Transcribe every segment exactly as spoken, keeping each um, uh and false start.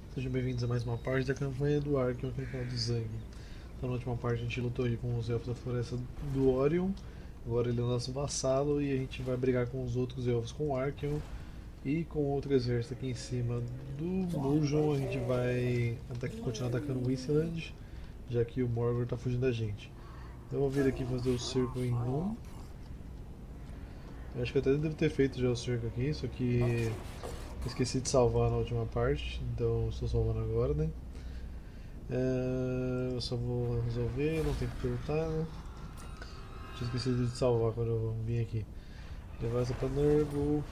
Sejam bem-vindos a mais uma parte da campanha do Ark aqui no canal do Zang. Então, na última parte a gente lutou aí com os elfos da floresta do Orion. Agora ele é o nosso vassalo e a gente vai brigar com os outros elfos com o Arkion. E com outro exército aqui em cima do Murjon a gente vai continuar atacando Wasteland, já que o Morgor está fugindo da gente. Então eu vou vir aqui fazer o cerco em Num. Eu acho que eu até devo ter feito já o cerco aqui, só que esqueci de salvar na última parte, então estou salvando agora, né? É, eu só vou resolver, não tem que perguntar, né? Tinha esquecido de salvar quando eu vim aqui. Levar essa pra Nurgle.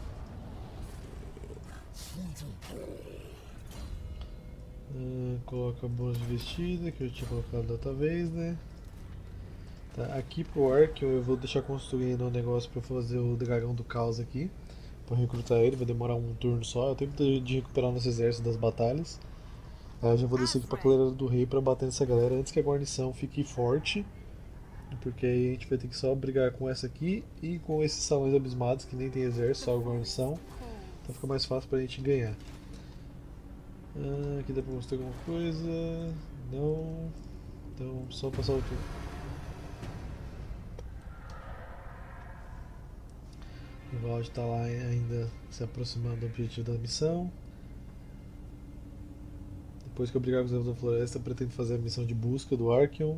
Uh, coloca bônus de vestida que eu tinha colocado da outra vez, né? Tá, aqui pro Ark eu vou deixar construindo um negócio pra fazer o dragão do caos aqui. Pra recrutar ele, vai demorar um turno só. Eu tenho tempo de recuperar nosso exército das batalhas. Aí eu já vou descer aqui pra Clareira do Rei pra bater nessa galera antes que a guarnição fique forte. Porque aí a gente vai ter que só brigar com essa aqui e com esses salões abismados que nem tem exército, só a guarnição. Então fica mais fácil pra gente ganhar. Ah, aqui dá pra mostrar alguma coisa? Não. Então só passar o turno. O Vald está lá ainda se aproximando do objetivo da missão. Depois que eu brigar com os elfos da floresta, eu pretendo fazer a missão de busca do Arkion.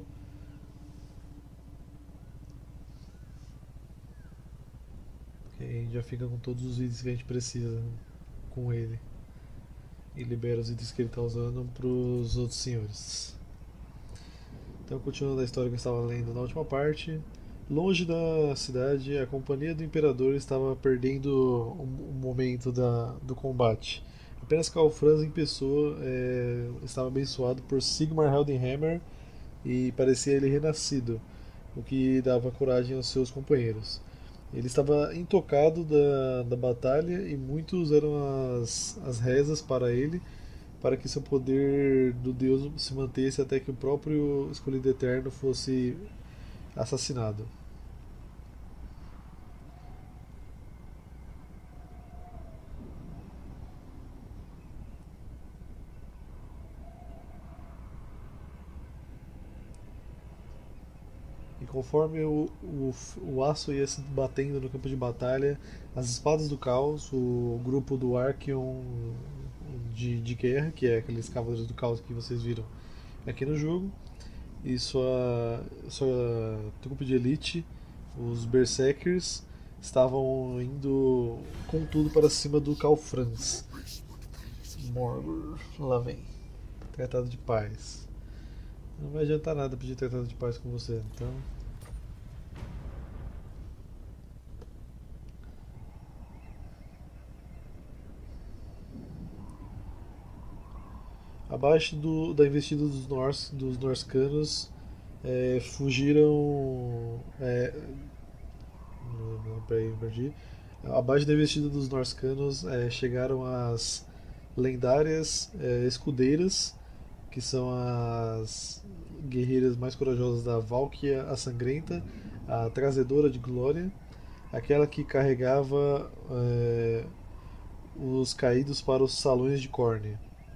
Que aí a gente já fica com todos os itens que a gente precisa com ele. E libera os itens que ele está usando para os outros senhores. Então, continuando a história que eu estava lendo na última parte. Longe da cidade, a companhia do imperador estava perdendo o momento da, do combate. Apenas Karl Franz em pessoa é, estava abençoado por Sigmar Heldenhammer e parecia ele renascido, o que dava coragem aos seus companheiros. Ele estava intocado da, da batalha e muitos eram as, as rezas para ele, para que seu poder do Deus se mantesse até que o próprio escolhido eterno fosse assassinado. E conforme o, o, o aço ia se batendo no campo de batalha, as espadas do caos, o grupo do Arkion de, de guerra, que é aqueles cavaleiros do caos que vocês viram aqui no jogo, e sua, sua trupe de elite, os Berserkers, estavam indo com tudo para cima do Karl Franz. Morgor, lá vem. Tratado de paz. Não vai adiantar nada pedir tratado de paz com você, então. Abaixo do, da investida dos, Nors, dos Norscanos, é, fugiram. É, não, não, peraí, perdi. Abaixo da investida dos Norscanos é, chegaram as lendárias é, escudeiras, que são as guerreiras mais corajosas da Valkyria a Sangrenta, a Trazedora de Glória, aquela que carregava é, os caídos para os salões de Corne.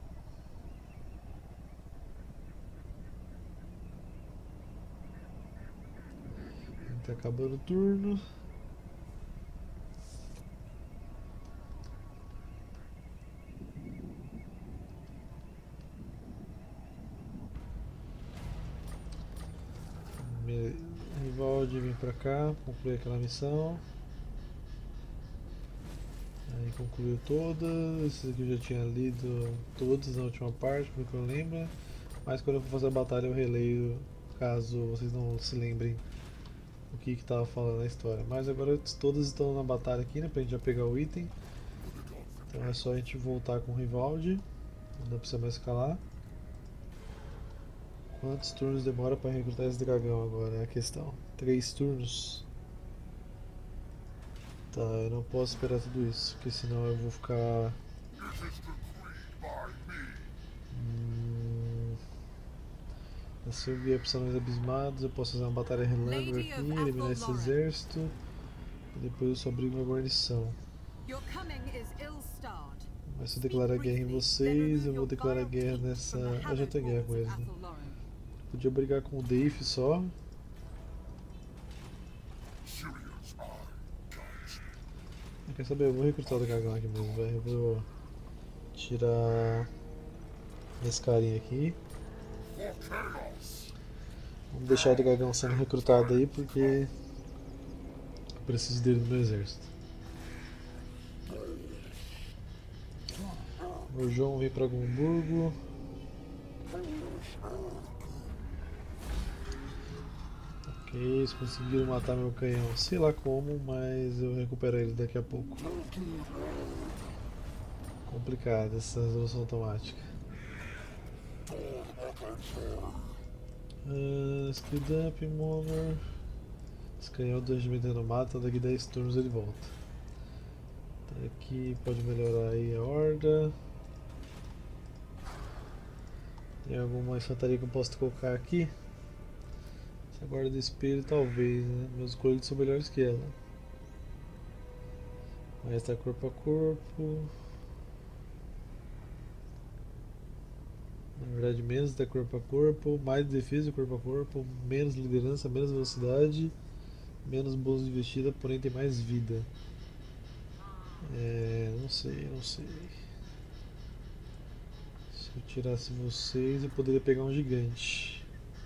Tá acabando o turno. Rivaldi vem pra cá, concluir aquela missão. Aí concluiu todas. Esses aqui eu já tinha lido todos na última parte, porque eu lembro. Mas quando eu for fazer a batalha eu releio, caso vocês não se lembrem o que estava falando na história. Mas agora todas estão na batalha aqui, né? Pra gente já pegar o item. Então é só a gente voltar com o Rivaldi. Não precisa mais escalar. Quantos turnos demora para recrutar esse dragão agora? É a questão. Três turnos? Tá, eu não posso esperar tudo isso, porque senão eu vou ficar. Hum... Se eu vier para salões abismados, eu posso fazer uma batalha relâmpago aqui, eliminar esse exército. E depois eu só brigo na guarnição. Mas se eu declarar guerra em vocês, eu vou declarar guerra nessa... Ah, já tenho guerra com eles, né? Podia brigar com o Dave só. Quer saber? Eu vou recrutar o dragão aqui mesmo, velho. Eu vou tirar esse carinha aqui. Vamos deixar o dragão sendo recrutado aí porque eu preciso dele no meu exército. O João vem pra Gumburgo. Ok, eles conseguiram matar meu canhão. Sei lá como, mas eu recupero ele daqui a pouco. Complicado essa resolução automática. Uh, Skill Dump, Monor. Esse canhão do regimento não mata, daqui dez turnos ele volta. Aqui pode melhorar aí a horda. Tem alguma infantaria que eu posso colocar aqui? Essa guarda do espelho talvez, né? Meus escolhas são melhores que ela. Mas tá corpo a corpo. Na verdade menos da corpo a corpo, mais defesa corpo a corpo, menos liderança, menos velocidade, menos bônus de investida, porém tem mais vida. É, não sei, não sei. Se eu tirasse vocês eu poderia pegar um gigante.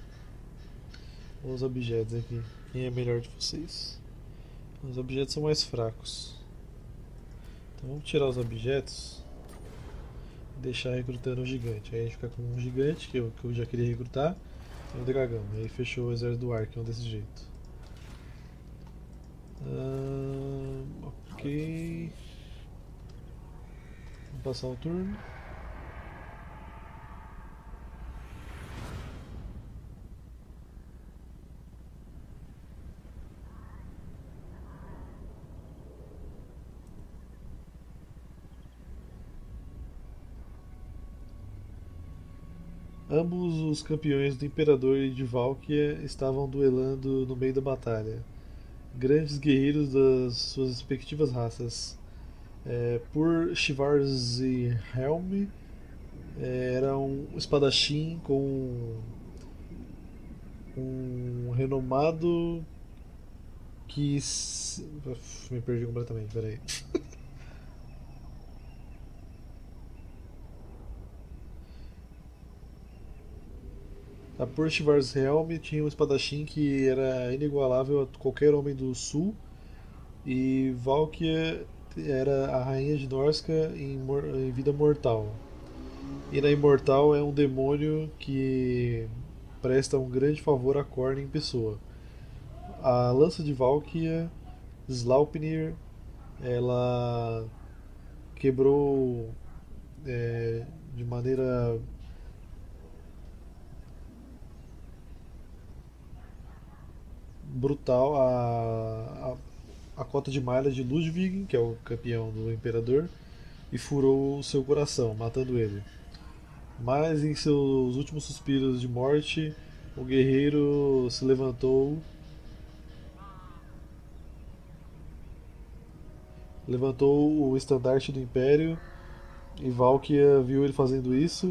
Os objetos aqui. Quem é melhor de vocês? Os objetos são mais fracos. Então vamos tirar os objetos e deixar recrutando o gigante. Aí a gente fica com um gigante, que eu, que eu já queria recrutar, e um dragão. E aí fechou o exército do Arkham desse jeito. Ah, ok. Vamos passar o turno. Ambos os campeões do Imperador e de Valkyria estavam duelando no meio da batalha. Grandes guerreiros das suas respectivas raças. É, por Schwarzhelm é, era um espadachim com um renomado que... s- Uf, me perdi completamente, peraí. A por Schwarzhelm tinha um espadachim que era inigualável a qualquer homem do sul. E Valkyria era a rainha de Norsca em, mor- em vida mortal. E na Imortal é um demônio que presta um grande favor a Khorne em pessoa. A lança de Valkyria, Slaupnir, ela quebrou é, de maneira brutal a, a, a cota de malha de Ludwig, que é o campeão do Imperador, e furou o seu coração, matando ele. Mas em seus últimos suspiros de morte, o guerreiro se levantou, levantou o estandarte do Império e Valkyria viu ele fazendo isso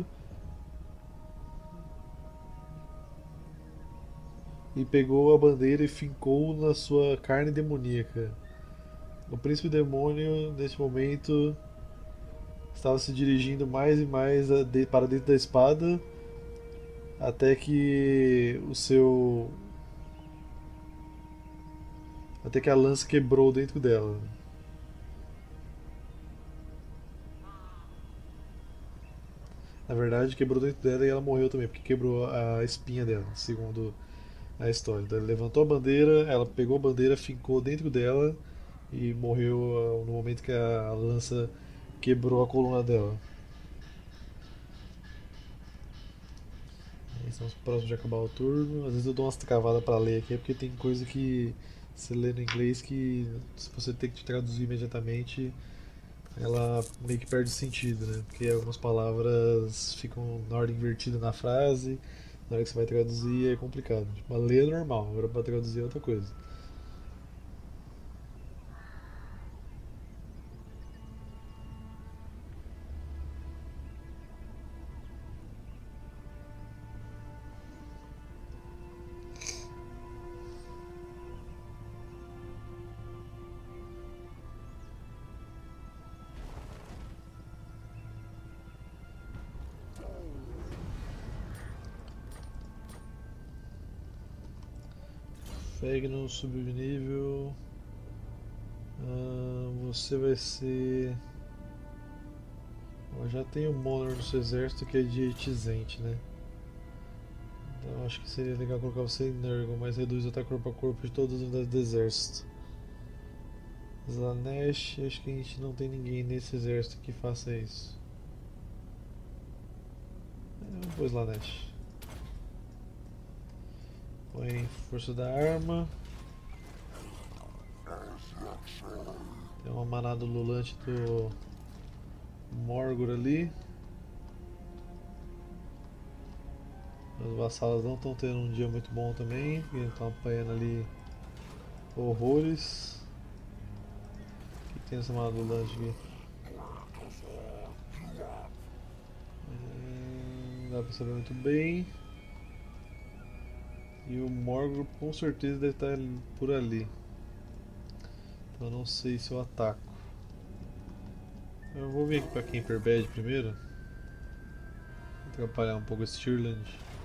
e pegou a bandeira e fincou na sua carne demoníaca. O príncipe demônio, neste momento, estava se dirigindo mais e mais a de- para dentro da espada até que o seu até que a lança quebrou dentro dela. Na verdade, quebrou dentro dela e ela morreu também, porque quebrou a espinha dela, segundo a história. Então, ele levantou a bandeira, ela pegou a bandeira, fincou dentro dela e morreu ah, no momento que a lança quebrou a coluna dela. Aí estamos próximos de acabar o turno. Às vezes eu dou umas cavadas pra ler aqui, é porque tem coisa que você lê no inglês que se você tem que traduzir imediatamente, ela meio que perde sentido, né? Porque algumas palavras ficam na ordem invertida na frase, na hora que você vai traduzir é complicado. Tipo, a ler é normal, agora pra traduzir é outra coisa. Fegno subiu de nível. Ah, você vai ser. Eu já tem o Monor no seu exército que é de Tizente, né? Então acho que seria legal colocar você em Nurgle, mas reduz o ataque corpo a corpo de todas as unidades do exército. Slanesh, acho que a gente não tem ninguém nesse exército que faça isso. Eu vou Slanesh. Põe força da arma. Tem uma manada lulante do Morgor ali. Os vassalos não estão tendo um dia muito bom também, eles estão apanhando ali horrores. O que tem essa manada lulante aqui? Hum, não dá pra saber muito bem. E o Morgor com certeza deve estar por ali. Então eu não sei se eu ataco. Eu vou vir aqui pra Camperbad primeiro. Vou atrapalhar um pouco esse Stirland.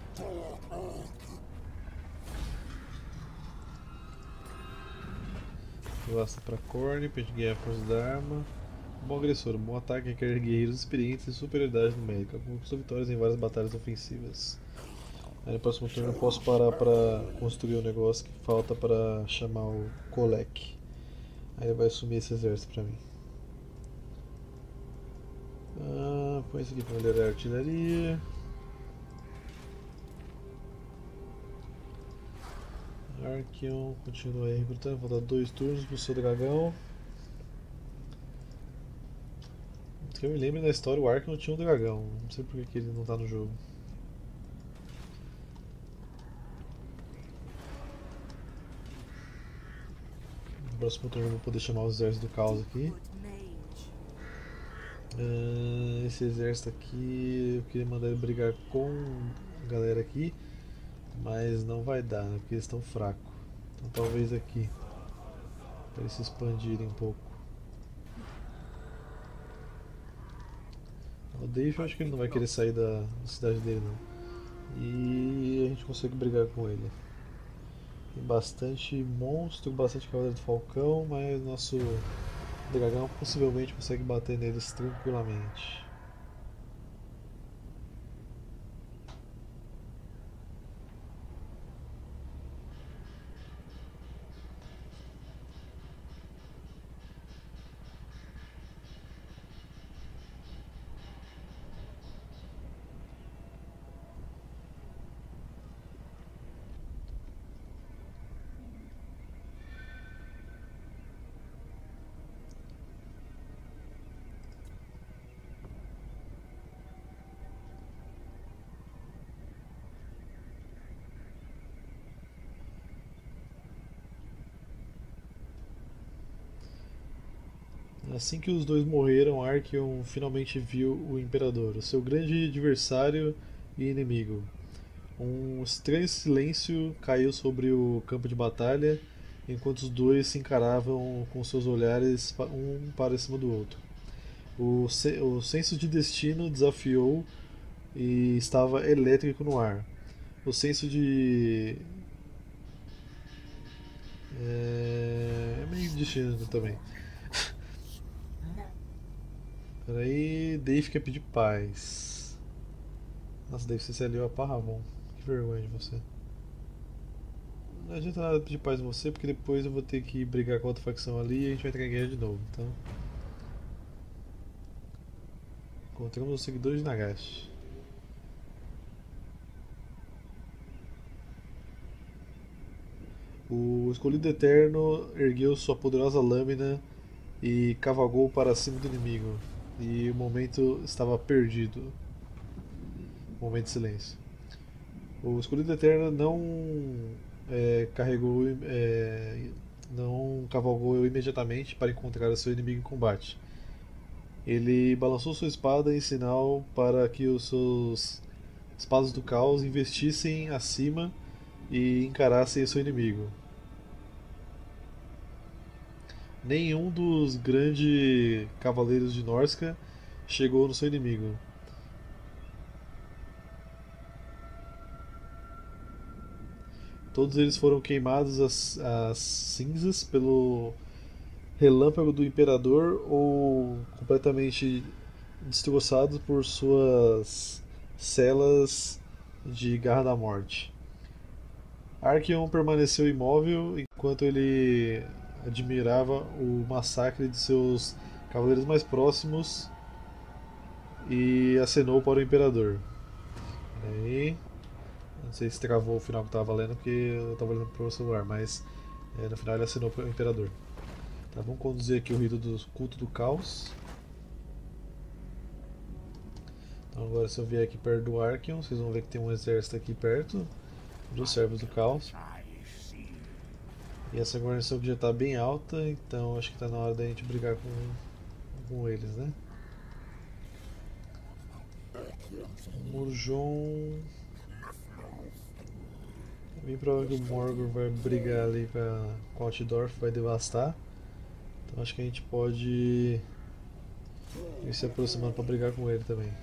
Basta pra Khorne, pra gente ganhar a força da arma. Bom agressor, um bom ataque requer guerreiros experientes e superioridade numérica. Conquistou vitórias em várias batalhas ofensivas. Aí no próximo turno eu posso parar para construir o negócio que falta para chamar o Kolek. Aí ele vai assumir esse exército pra mim. Ah, põe isso aqui para melhorar a artilharia. Archeon continua aí recrutando, falta dois turnos pro seu dragão. Que eu me lembro da história, o Archeon tinha um dragão, não sei por que ele não tá no jogo. No próximo turno eu vou poder chamar os exércitos do caos aqui. Uh, esse exército aqui eu queria mandar ele brigar com a galera aqui, mas não vai dar, né, porque eles estão fracos. Então talvez aqui, para eles se expandirem um pouco. O Dave eu acho que ele não vai querer sair da cidade dele não. E a gente consegue brigar com ele. Tem bastante monstro, bastante cavaleiro do falcão, mas nosso dragão possivelmente consegue bater neles tranquilamente. Assim que os dois morreram, Archeon finalmente viu o Imperador, o seu grande adversário e inimigo. Um estranho silêncio caiu sobre o campo de batalha, enquanto os dois se encaravam com seus olhares um para cima do outro. O, se o senso de destino desafiou e estava elétrico no ar. O senso de. É, é meio destino também. Peraí, Dave quer pedir paz. Nossa, Dave, você se aliou a Parravon. Que vergonha de você. Não adianta nada pedir paz em você, porque depois eu vou ter que brigar com outra facção ali e a gente vai entrar em guerra de novo. Então. Encontramos os seguidores de Nagash. O Escolhido Eterno ergueu sua poderosa lâmina e cavalgou para cima do inimigo. E o momento estava perdido. Momento de silêncio. O Escolhido Eterno não é, carregou, é, não cavalgou imediatamente para encontrar o seu inimigo em combate. Ele balançou sua espada em sinal para que os seus espadas do caos investissem acima e encarassem o seu inimigo. Nenhum dos grandes cavaleiros de Norsca chegou no seu inimigo. Todos eles foram queimados às, às cinzas pelo relâmpago do Imperador ou completamente destroçados por suas celas de Garra da Morte. Archeon permaneceu imóvel enquanto ele admirava o massacre de seus cavaleiros mais próximos e acenou para o Imperador. Aí, não sei se travou o final que eu estava lendo porque eu estava lendo pelo celular, mas é, no final ele acenou para o Imperador. Tá, vamos conduzir aqui o rito do culto do caos. Então agora se eu vier aqui perto do Archeon, vocês vão ver que tem um exército aqui perto dos servos do caos. E essa guarnição que já está bem alta, então acho que está na hora da gente brigar com, com eles, né? Murjon. É bem provável que o Morgor vai brigar ali com, a, com o Altdorf, vai devastar. Então acho que a gente pode ir se aproximando para brigar com ele também.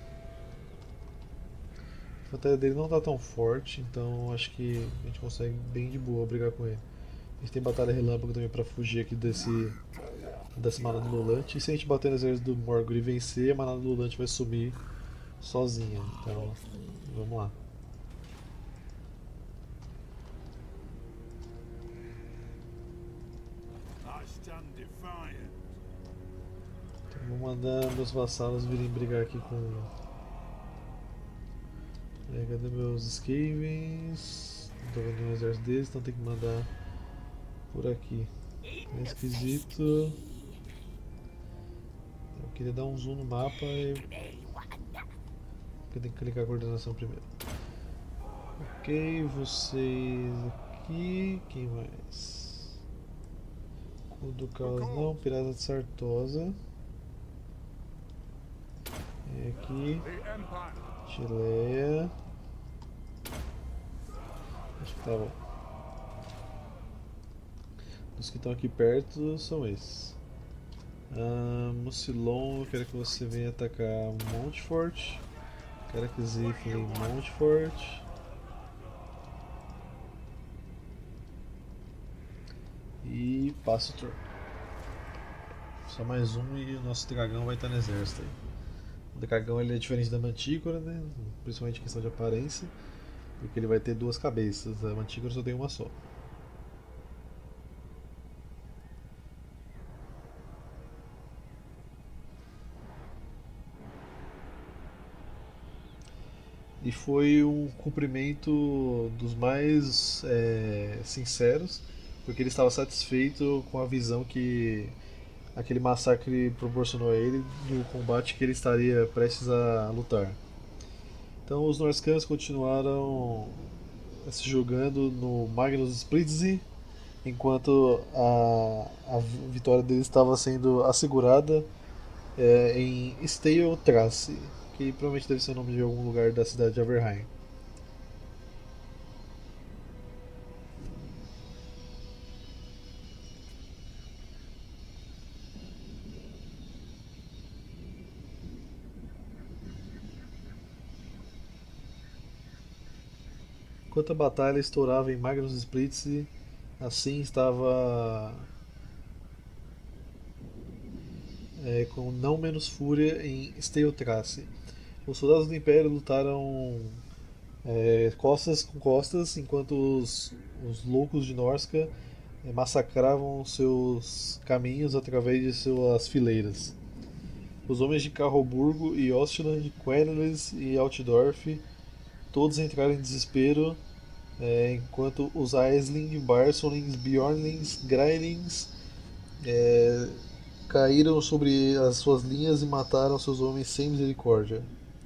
A infantaria dele não está tão forte, então acho que a gente consegue bem de boa brigar com ele. A gente tem batalha relâmpago também para fugir aqui desse dessa manada lulante. E se a gente bater no exército do Morgor e vencer, a manada lulante vai sumir sozinha. Então, vamos lá. Então, vou mandar meus vassalos virem brigar aqui com... É, cadê meus Skavens? Não tô vendo nenhum exército deles, então tem que mandar por aqui. É esquisito. Eu queria dar um zoom no mapa e... eu tenho que clicar a coordenação primeiro. Ok, vocês aqui. Quem mais? O do Caos não, Pirata de Sartosa. É aqui. Chileia. Acho que tá bom. Os que estão aqui perto são esses. Ah, Mucilon, eu quero que você venha atacar Montfort. Quero que Zifle em Montfort. E passa o turno. Só mais um e o nosso dragão vai estar no exército aí. O dragão ele é diferente da mantícora, né? Principalmente em questão de aparência, porque ele vai ter duas cabeças. A mantícora só tem uma só. E foi um cumprimento dos mais é, sinceros, porque ele estava satisfeito com a visão que aquele massacre proporcionou a ele do combate que ele estaria prestes a lutar. Então os Norscans continuaram se jogando no Magnus Splitsy, enquanto a, a vitória deles estava sendo assegurada é, em Stale Trace, que provavelmente deve ser o nome de algum lugar da cidade de Averheim. Enquanto a batalha estourava em Magnus Splitsy, assim estava é, com não menos fúria em Stale Trace. Os soldados do Império lutaram é, costas com costas, enquanto os, os loucos de Norsca é, massacravam seus caminhos através de suas fileiras. Os homens de Carroburgo e Ostland, Quenlis e Altdorf todos entraram em desespero, é, enquanto os Aisling, Barsonlings, Bjornlings, Grailings é, caíram sobre as suas linhas e mataram seus homens sem misericórdia.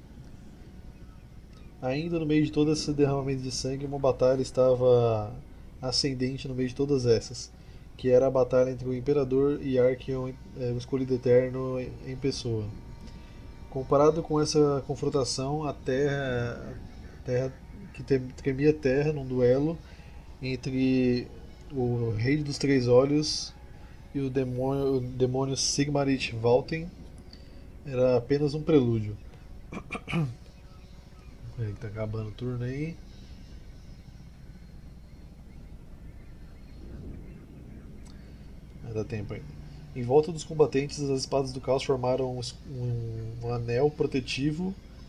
Ainda no meio de todo esse derramamento de sangue, uma batalha estava ascendente no meio de todas essas, que era a batalha entre o Imperador e Archeon, é, o Escolhido Eterno em pessoa. Comparado com essa confrontação, a Terra, a terra que tremia terra num duelo entre o Rei dos Três Olhos e o demônio, o demônio Sigmarit Valten, era apenas um prelúdio. É, tá acabando o turno aí. dá tempo ainda. Em volta dos combatentes, as espadas do caos formaram um, um, um anel protetivo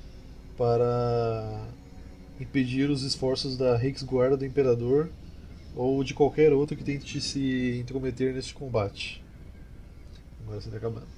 para impedir os esforços da Reiksguarda do Imperador ou de qualquer outro que tente se intrometer neste combate. Agora você está acabando.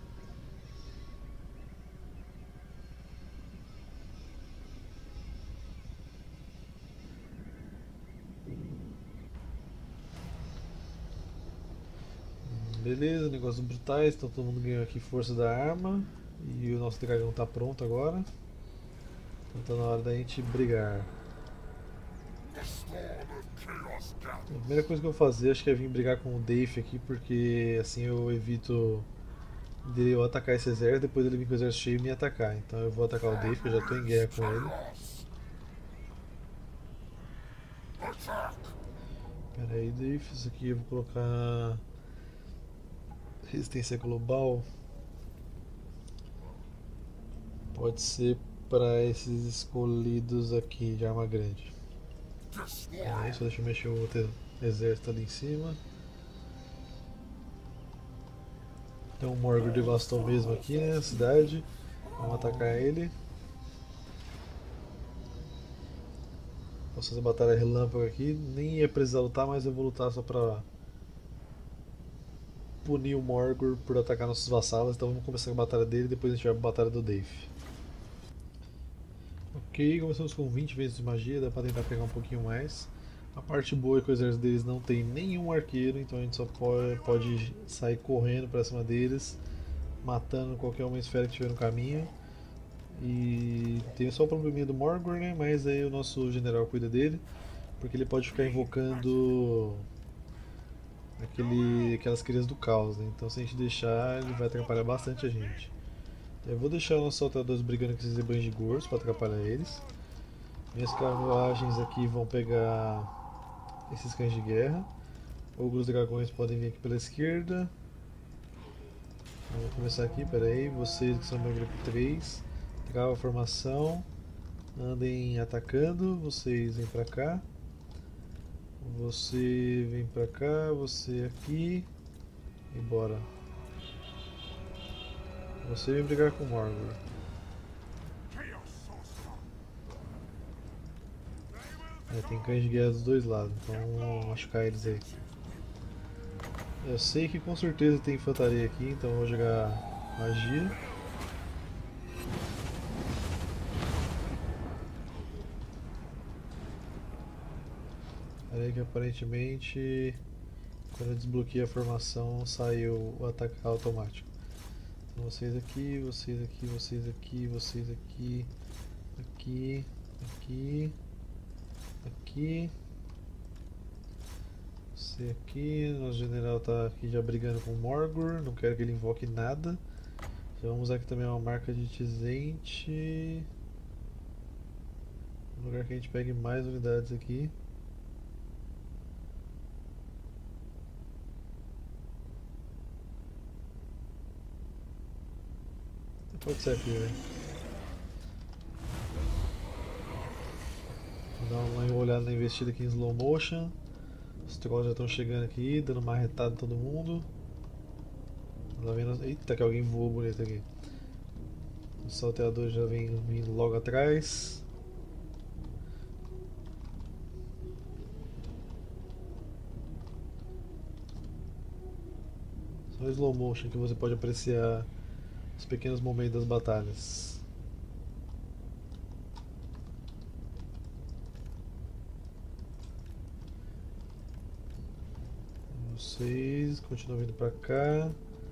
Beleza, negócios brutais, então todo mundo ganhou aqui força da arma e o nosso dragão está pronto agora. Então tá na hora da gente brigar. A primeira coisa que eu vou fazer acho que é vir brigar com o Dave aqui, porque assim eu evito dele eu atacar esse exército, depois ele vir com o exército cheio e me atacar. Então eu vou atacar o Dave, que eu já estou em guerra com ele. Pera aí, Dave, isso aqui eu vou colocar resistência global. Pode ser para esses escolhidos aqui de arma grande. É isso, deixa eu mexer o outro exército ali em cima. Tem um Morgor devastou mesmo aqui, né, a cidade. Vamos atacar ele. Posso fazer batalha relâmpago aqui. Nem ia precisar lutar, mas eu vou lutar só pra punir o Morgor por atacar nossos vassalos. Então vamos começar com a batalha dele e depois a gente vai pra batalha do Dave. Ok, começamos com vinte vezes de magia, dá pra tentar pegar um pouquinho mais. A parte boa é que o exército deles não tem nenhum arqueiro, então a gente só pode, pode sair correndo pra cima deles, matando qualquer uma esfera que tiver no caminho. E tem só o probleminha do Morgor, né? Mas aí o nosso general cuida dele, porque ele pode ficar invocando aquele, aquelas crias do caos, né? Então se a gente deixar, ele vai atrapalhar bastante a gente. Eu vou deixar nossos saltadores brigando com esses rebanhos de gordos para atrapalhar eles. Minhas carruagens aqui vão pegar esses cães de guerra. Ogros dragões podem vir aqui pela esquerda. Eu vou começar aqui, peraí. Vocês que são meu grupo três, trava a formação, andem atacando. Vocês vêm pra cá. Você vem pra cá, você aqui. E bora. Você vem brigar com o Morgor. É, tem cães de guerra dos dois lados, então vamos machucar eles aí. Eu sei que com certeza tem infantaria aqui, então eu vou jogar magia. Pera aí que aparentemente quando eu desbloqueei a formação saiu o ataque automático. Então vocês aqui, vocês aqui, vocês aqui, vocês aqui, aqui, aqui, aqui. Você aqui, nosso general está aqui já brigando com o Morgor, não quero que ele invoque nada. Já vamos usar aqui também uma marca de Tizente. Um lugar que a gente pegue mais unidades aqui. Pode ser aqui, velho. Vou dar uma olhada na investida aqui em slow motion. Os trolls já estão chegando aqui, dando uma retada em todo mundo. Tá vendo? Eita, que alguém voou bonito aqui. Os salteadores já vêm vindo logo atrás. Só slow motion que você pode apreciar os pequenos momentos das batalhas. Vocês continuam vindo pra cá.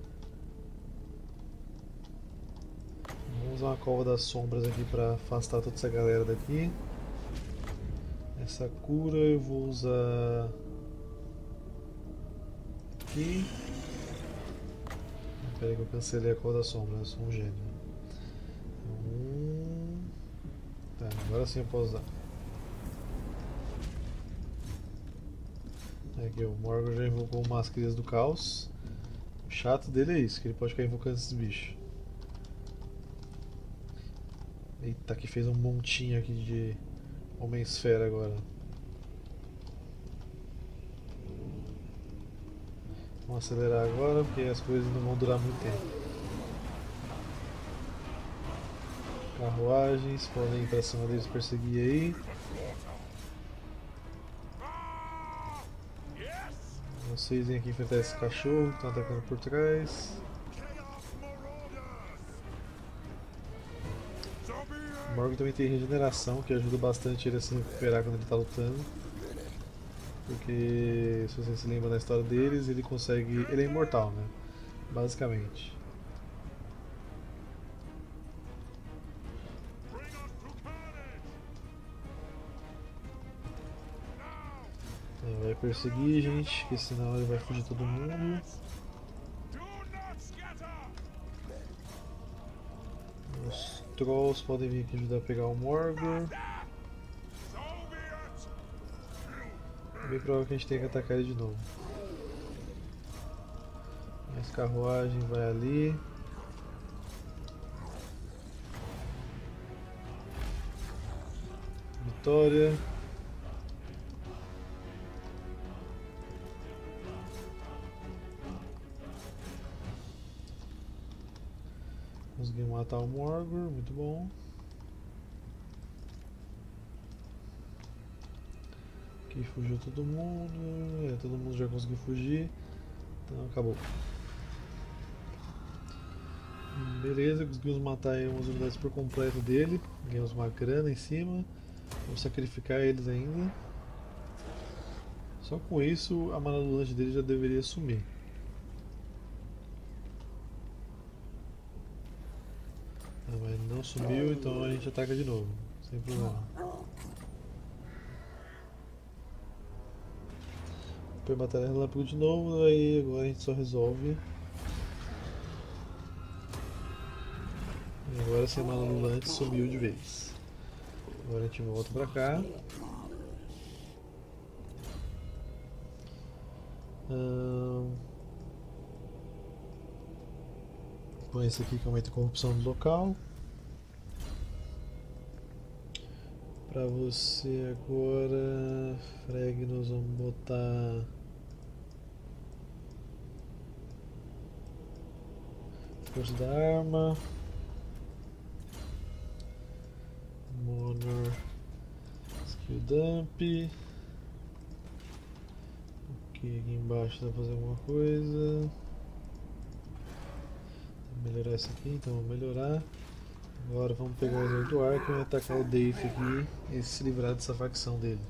Vamos usar uma cova das sombras aqui pra afastar toda essa galera daqui. Essa cura eu vou usar aqui. Espera aí que eu cancelei a cova das sombras, eu sou um gênio. Hum... Tá, agora sim eu posso usar. Aqui o Morgor já invocou umas crias do caos. O chato dele é isso, que ele pode ficar invocando esses bichos. Eita, que fez um montinho aqui de Homem-Esfera agora. Vamos acelerar agora porque as coisas não vão durar muito tempo. Carruagens podem ir pra cima deles perseguir aí. Vocês vêm aqui enfrentar esse cachorro que estão atacando por trás. O Morgan também tem regeneração, que ajuda bastante ele a se recuperar quando ele está lutando. Porque, se você se lembra da história deles, ele consegue... ele é imortal, né? Basicamente. Então, vai perseguir, gente, porque senão ele vai fugir todo mundo. Os Trolls podem vir aqui ajudar a pegar o Morgan. É bem provável que a gente tenha que atacar ele de novo. Mais carruagem vai ali. Vitória. Conseguimos matar o Morgor, muito bom. Aqui fugiu todo mundo, é, todo mundo já conseguiu fugir, então acabou. Beleza, conseguimos matar aí umas unidades por completo dele, ganhamos uma grana em cima, vamos sacrificar eles ainda. Só com isso a mana do lanche dele já deveria sumir. Ah, mas não sumiu, então a gente ataca de novo, sem problema. Foi batalha relâmpago de novo, aí agora a gente só resolve. E agora essa mana lulante sumiu de vez. Agora a gente volta pra cá. Hum... Põe esse aqui que aumenta a corrupção do local. Pra você agora, Freg, nós vamos botar força da arma, Monor, skill dump. Ok, aqui embaixo dá pra fazer alguma coisa. Vou melhorar isso aqui, então vamos melhorar. Agora vamos pegar o exército do Arco e atacar o Dave aqui e se livrar dessa facção dele.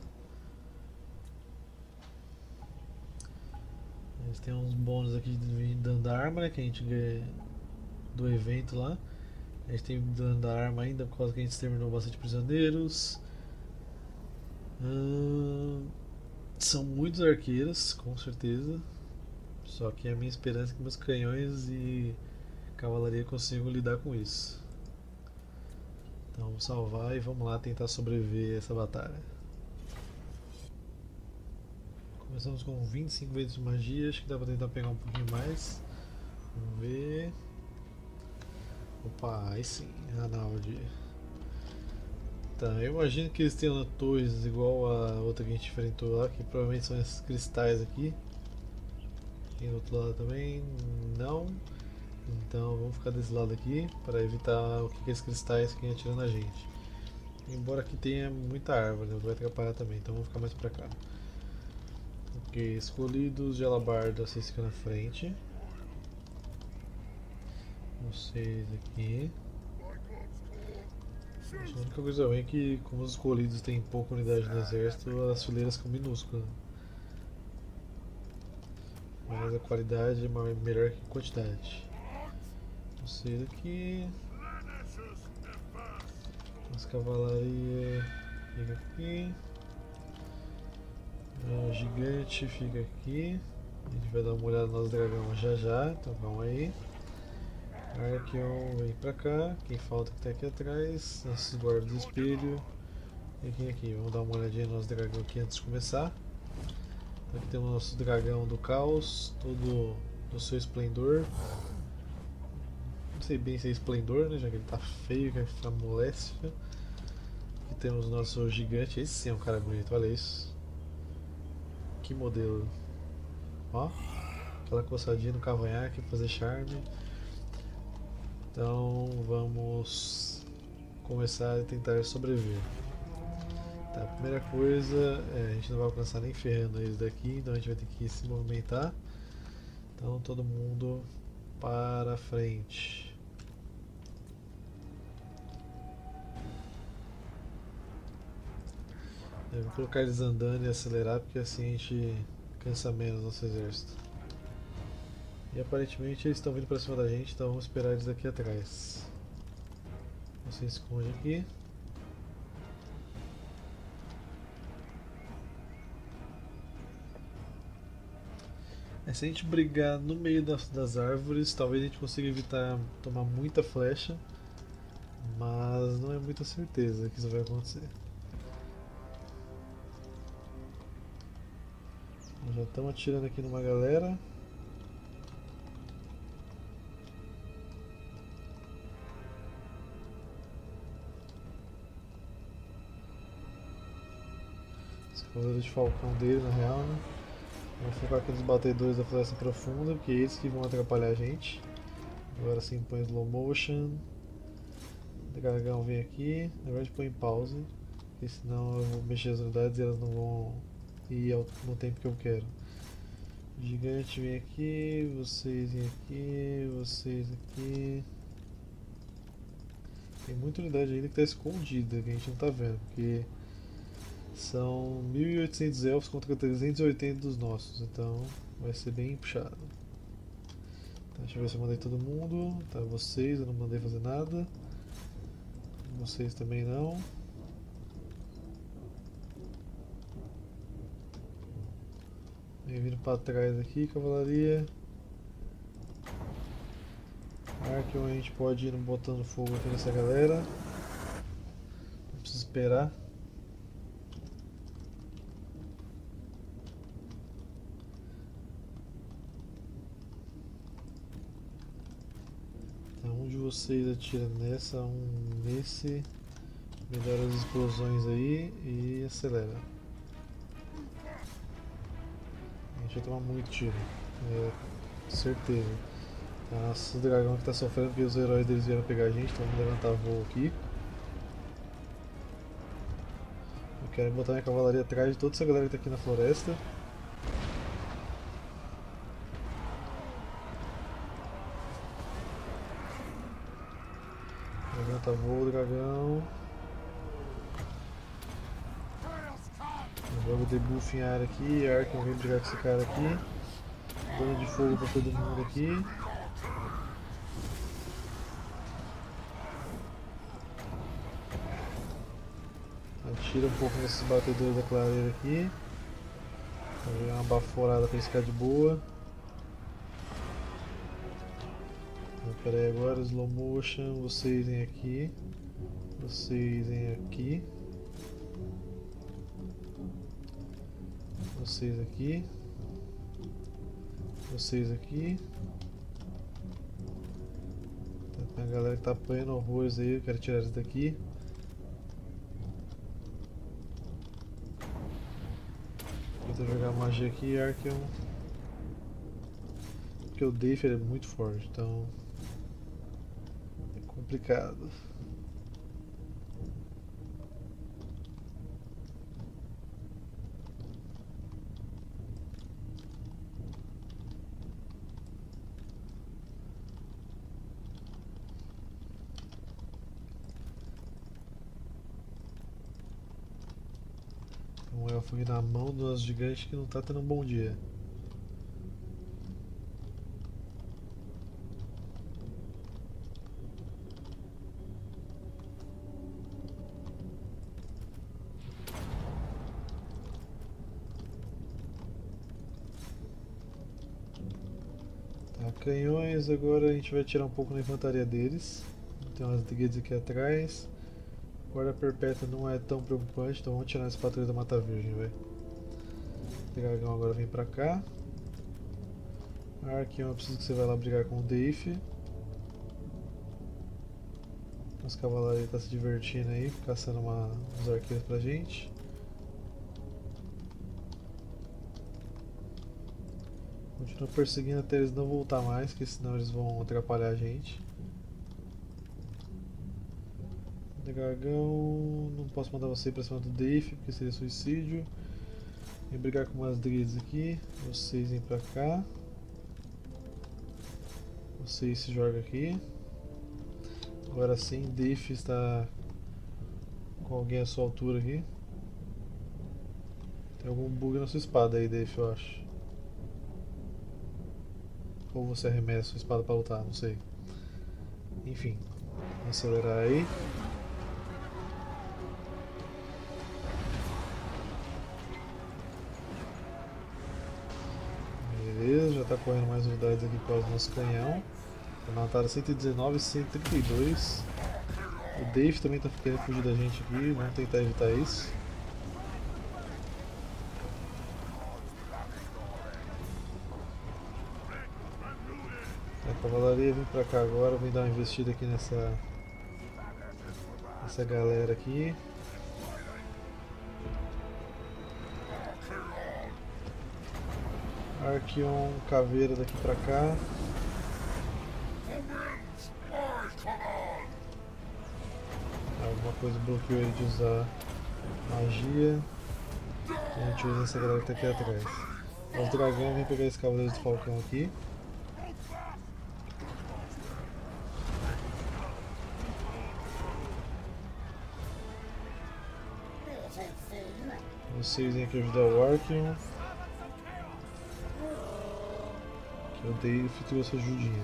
Eles têm uns bônus aqui de dano da arma, né, que a gente ganha do evento lá. A gente tem dano da arma ainda por causa que a gente exterminou bastante prisioneiros. Hum, são muitos arqueiros, com certeza. Só que a minha esperança é que meus canhões e cavalaria consigam lidar com isso. Então vamos salvar e vamos lá tentar sobreviver a essa batalha. Começamos com vinte e cinco vezes de magia, acho que dá pra tentar pegar um pouquinho mais. Vamos ver. Opa, aí sim, Ranaldi. Tá, eu imagino que eles tenham torres igual a outra que a gente enfrentou lá, que provavelmente são esses cristais aqui. Tem do outro lado também? Não. Então vamos ficar desse lado aqui para evitar o que aqueles cristais fiquem atirando a gente. Embora aqui tenha muita árvore, vai atrapalhar também, então vamos ficar mais pra cá. Ok, escolhidos de alabarda, vocês ficam na frente. Vocês aqui. A única coisa ruim é que, como os escolhidos têm pouca unidade no exército, as fileiras ficam minúsculas. Mas a qualidade é maior, melhor que a quantidade. Vocês aqui. As cavalaria fica aqui. O gigante fica aqui. A gente vai dar uma olhada nos dragões já já, então calma aí. Archeon vem pra cá. Quem falta que tá aqui atrás. Nossos guardas do espelho. E quem aqui? Vamos dar uma olhadinha nos dragões aqui antes de começar. Então aqui temos o nosso dragão do caos, todo no seu esplendor. Não sei bem se é esplendor, né, já que ele tá feio, que ele tá moléstia. Aqui temos o nosso gigante, esse sim é um cara bonito, olha isso. Que modelo. Ó, aquela coçadinha no cavanhaque, fazer charme. Então vamos começar a tentar sobreviver. Tá, a primeira coisa é, a gente não vai alcançar nem ferrando eles daqui, então a gente vai ter que se movimentar. Então todo mundo para frente. Eu vou colocar eles andando e acelerar porque assim a gente cansa menos nosso exército. E aparentemente eles estão vindo para cima da gente, então vamos esperar eles aqui atrás. Você esconde aqui. É, se a gente brigar no meio das, das árvores, talvez a gente consiga evitar tomar muita flecha, mas não é muita certeza que isso vai acontecer. Já estamos atirando aqui numa galera. Esse cavaleiro de falcão dele, na real, né? Vamos focar aqui nos batedores da floresta profunda, porque é eles que vão atrapalhar a gente. Agora sim põe slow motion. O dragão vem aqui. Na verdade põe em pause, porque senão eu vou mexer as unidades e elas não vão ir no tempo que eu quero. O gigante vem aqui, vocês vêm aqui, vocês aqui. Tem muita unidade ainda que está escondida, que a gente não está vendo, porque são mil e oitocentos elfos contra trezentos e oitenta dos nossos, então vai ser bem puxado. Tá, deixa eu ver se eu mandei todo mundo. Tá, vocês eu não mandei fazer nada. Vocês também não. Vem vindo para trás aqui, cavalaria. Arquion a gente pode ir botando fogo aqui nessa galera. Não precisa esperar. Então um de vocês atira nessa, um nesse. Melhora as explosões aí e acelera. A gente vai tomar muito tiro, é, certeza. Nossa, o dragão que tá sofrendo porque os heróis deles vieram pegar a gente, então vamos levantar voo aqui. Eu quero botar minha cavalaria atrás de toda essa galera que tá aqui na floresta. Levanta voo, dragão. Joga o debuff em área aqui, Arkham vem brigar com esse cara aqui. Dano de fogo pra todo mundo aqui. Atira um pouco nesses batedores da clareira aqui. Pra ver uma baforada pra ele ficar de boa. Então, pera aí agora, slow motion, vocês vêm aqui. Vocês vêm aqui. Vocês aqui. Vocês aqui. Tá, tem a galera que tá apanhando horrores aí, eu quero tirar eles daqui. Vou jogar magia aqui, Archeon. Porque o Dave é muito forte, então é complicado. Um elfo aqui na mão do nosso gigante que não tá tendo um bom dia. Tá, canhões, agora a gente vai tirar um pouco na infantaria deles. Tem umas guias aqui atrás. Guarda perpétua não é tão preocupante, então vamos tirar esse patrulha da Mata Virgem, velho. O dragão agora vem pra cá. Arquion, eu preciso que você vá lá brigar com o Dave. Os cavaleiros estão se divertindo aí, caçando uma, uns arqueiros pra gente. Continua perseguindo até eles não voltar mais, porque senão eles vão atrapalhar a gente. Dragão, não posso mandar você pra cima do Dave, porque seria suicídio. Vem brigar com umas Drids aqui, vocês vêm pra cá. Vocês se jogam aqui. Agora sim, Dave está com alguém à sua altura aqui. Tem algum bug na sua espada aí, Dave, eu acho. Ou você arremessa sua espada pra lutar, não sei. Enfim, vamos acelerar aí. Beleza, já está correndo mais unidades aqui com o nosso canhão. Mataram cento e dezenove e cento e trinta e dois. O Dave também está querendo fugir da gente aqui, vamos tentar evitar isso. A cavalaria vem pra cá agora, vem dar uma investida aqui nessa, nessa galera aqui. Archeon, caveira daqui pra cá. Alguma coisa bloqueou ele de usar magia. A gente usa essa galera que tá aqui atrás. Os dragões vêm pegar esse cavaleiro do falcão aqui. Vocês vêm aqui ajudar o Archeon. Que eu dei e trouxe ajudinha.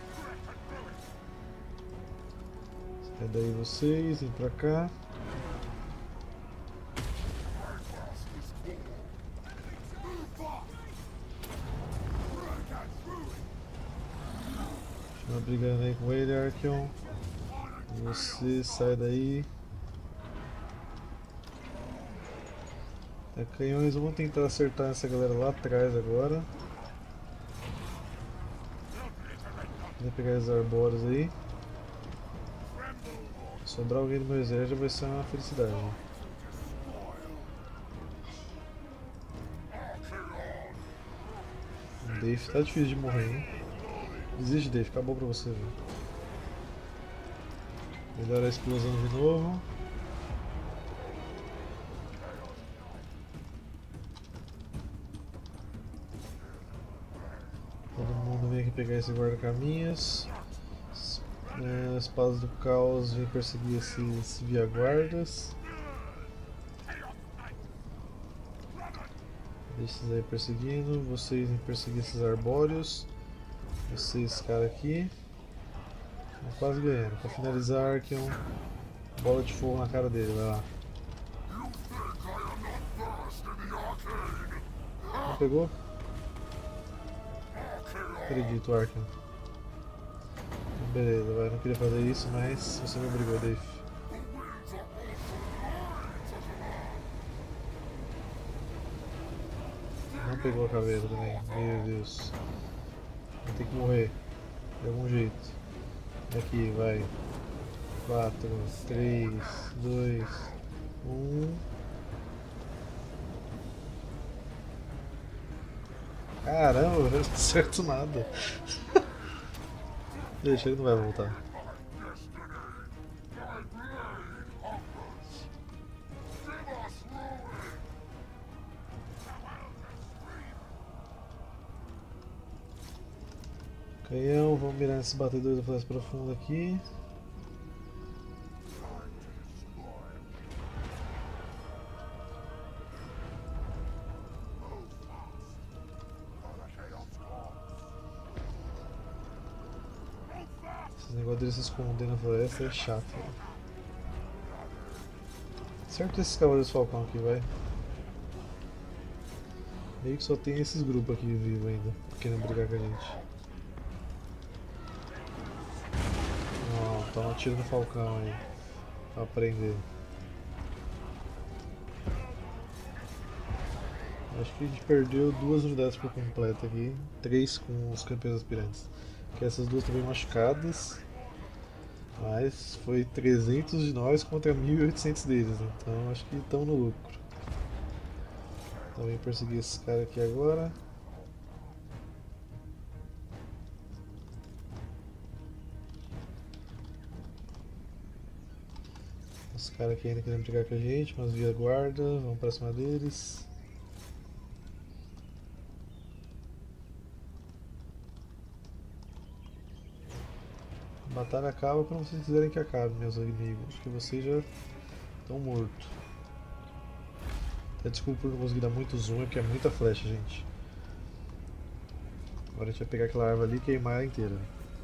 Sai daí vocês, vem pra cá. Continua brigando aí com ele, Archeon. Você sai daí. É, canhões, vamos tentar acertar essa galera lá atrás agora. Vou pegar os arbóreos aí. Se sobrar alguém do meu exército vai ser uma felicidade. O Dave tá difícil de morrer, hein? Desiste, Dave, acabou pra você, velho. Melhora a explosão de novo. Todo mundo vem aqui pegar esse guarda-caminhos. É, as espadas do caos vêm perseguir esses via-guardas. Deixa esses aí perseguindo. Vocês vêm perseguir esses arbóreos. Vocês, cara aqui. Estão quase ganhando. Para finalizar, Archeon, bola de fogo na cara dele, vai lá. Não pegou? Não acredito, Archeon. Beleza, vai, não queria fazer isso, mas você me obrigou, Dave. Não pegou a caveira também, meu Deus. Vai ter que morrer, de algum jeito. Aqui, vai. quatro, três, dois, um. Caramba, não deu certo nada. Deixa, ele não vai voltar. Canhão, vamos mirar nesses batedores da floresta profunda aqui. Esse negócio dele se esconder na floresta é chato. Né? Certo esses cavaleiros falcão aqui, vai. Meio que só tem esses grupos aqui vivos ainda, querendo brigar com a gente. Não, toma um tiro no falcão aí, pra aprender. Acho que a gente perdeu duas unidades por completo aqui, três com os campeões aspirantes. Que essas duas estão bem machucadas, mas foi trezentos de nós contra mil e oitocentos deles, então acho que estão no lucro. Então vem perseguir esses caras aqui agora. caras aqui ainda querendo brigar com a gente, mas via guarda, vamos pra cima deles. A batalha acaba quando vocês quiserem que acabe, meus inimigos, que vocês já estão mortos. Até desculpa por não conseguir dar muito zoom, é porque é muita flecha, gente. Agora a gente vai pegar aquela árvore ali e queimar ela inteira.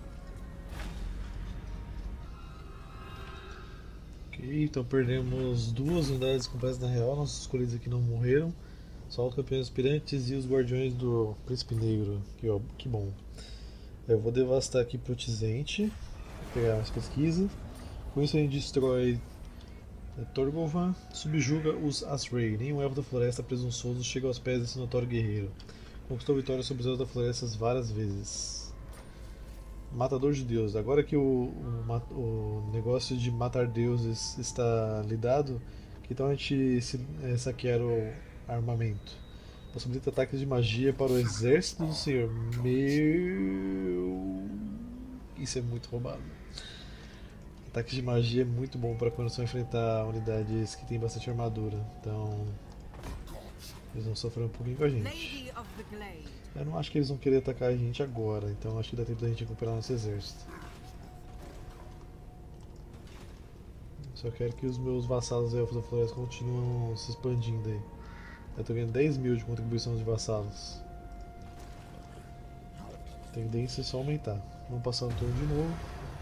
Ok, então perdemos duas unidades completas na real, nossos escolhidos aqui não morreram. Só os campeões aspirantes e os guardiões do Príncipe Negro. Que, ó, que bom. Eu vou devastar aqui pro Tizente, pegar mais pesquisa. Com isso a gente destrói Torgovan, subjuga os Asrei. Nenhum elfo da floresta presunçoso chega aos pés desse notório guerreiro. Conquistou vitória sobre os elfos da floresta várias vezes. Matador de deuses. Agora que o, o, o negócio de matar deuses está lidado, que tal a gente se, é, saquear o armamento? Possibilita ataques de magia para o exército do senhor. Meu. Isso é muito roubado. Ataques de magia é muito bom para quando você enfrentar unidades que tem bastante armadura. Então. Eles vão sofrer um pouquinho com a gente. Eu não acho que eles vão querer atacar a gente agora, então acho que dá tempo da gente recuperar nosso exército. Só quero que os meus vassalos elfos da floresta continuem se expandindo aí. Eu tô ganhando dez mil de contribuição de vassalos. A tendência é só aumentar. Vamos passar o turno de novo.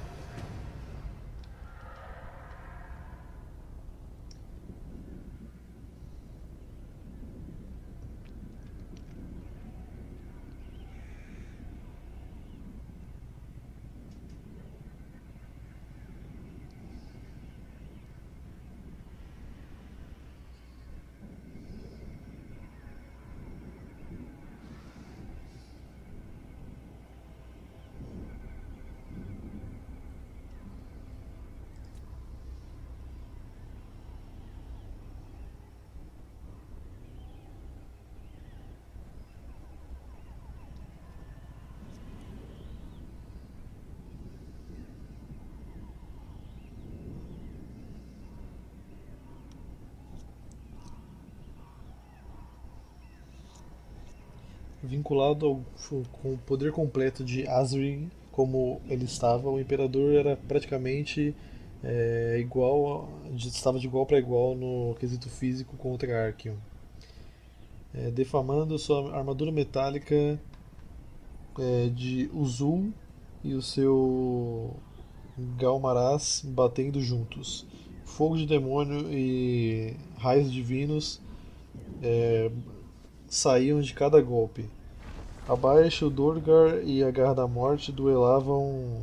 Vinculado ao, com o poder completo de Asriel, como ele estava, o Imperador era praticamente é, igual, estava de igual para igual no quesito físico contra Archeon. É, defamando sua armadura metálica é, de Uzul e o seu Galmaraz batendo juntos. Fogo de demônio e raios divinos é, saíam de cada golpe. Abaixo, Dorgar e a Garra da Morte duelavam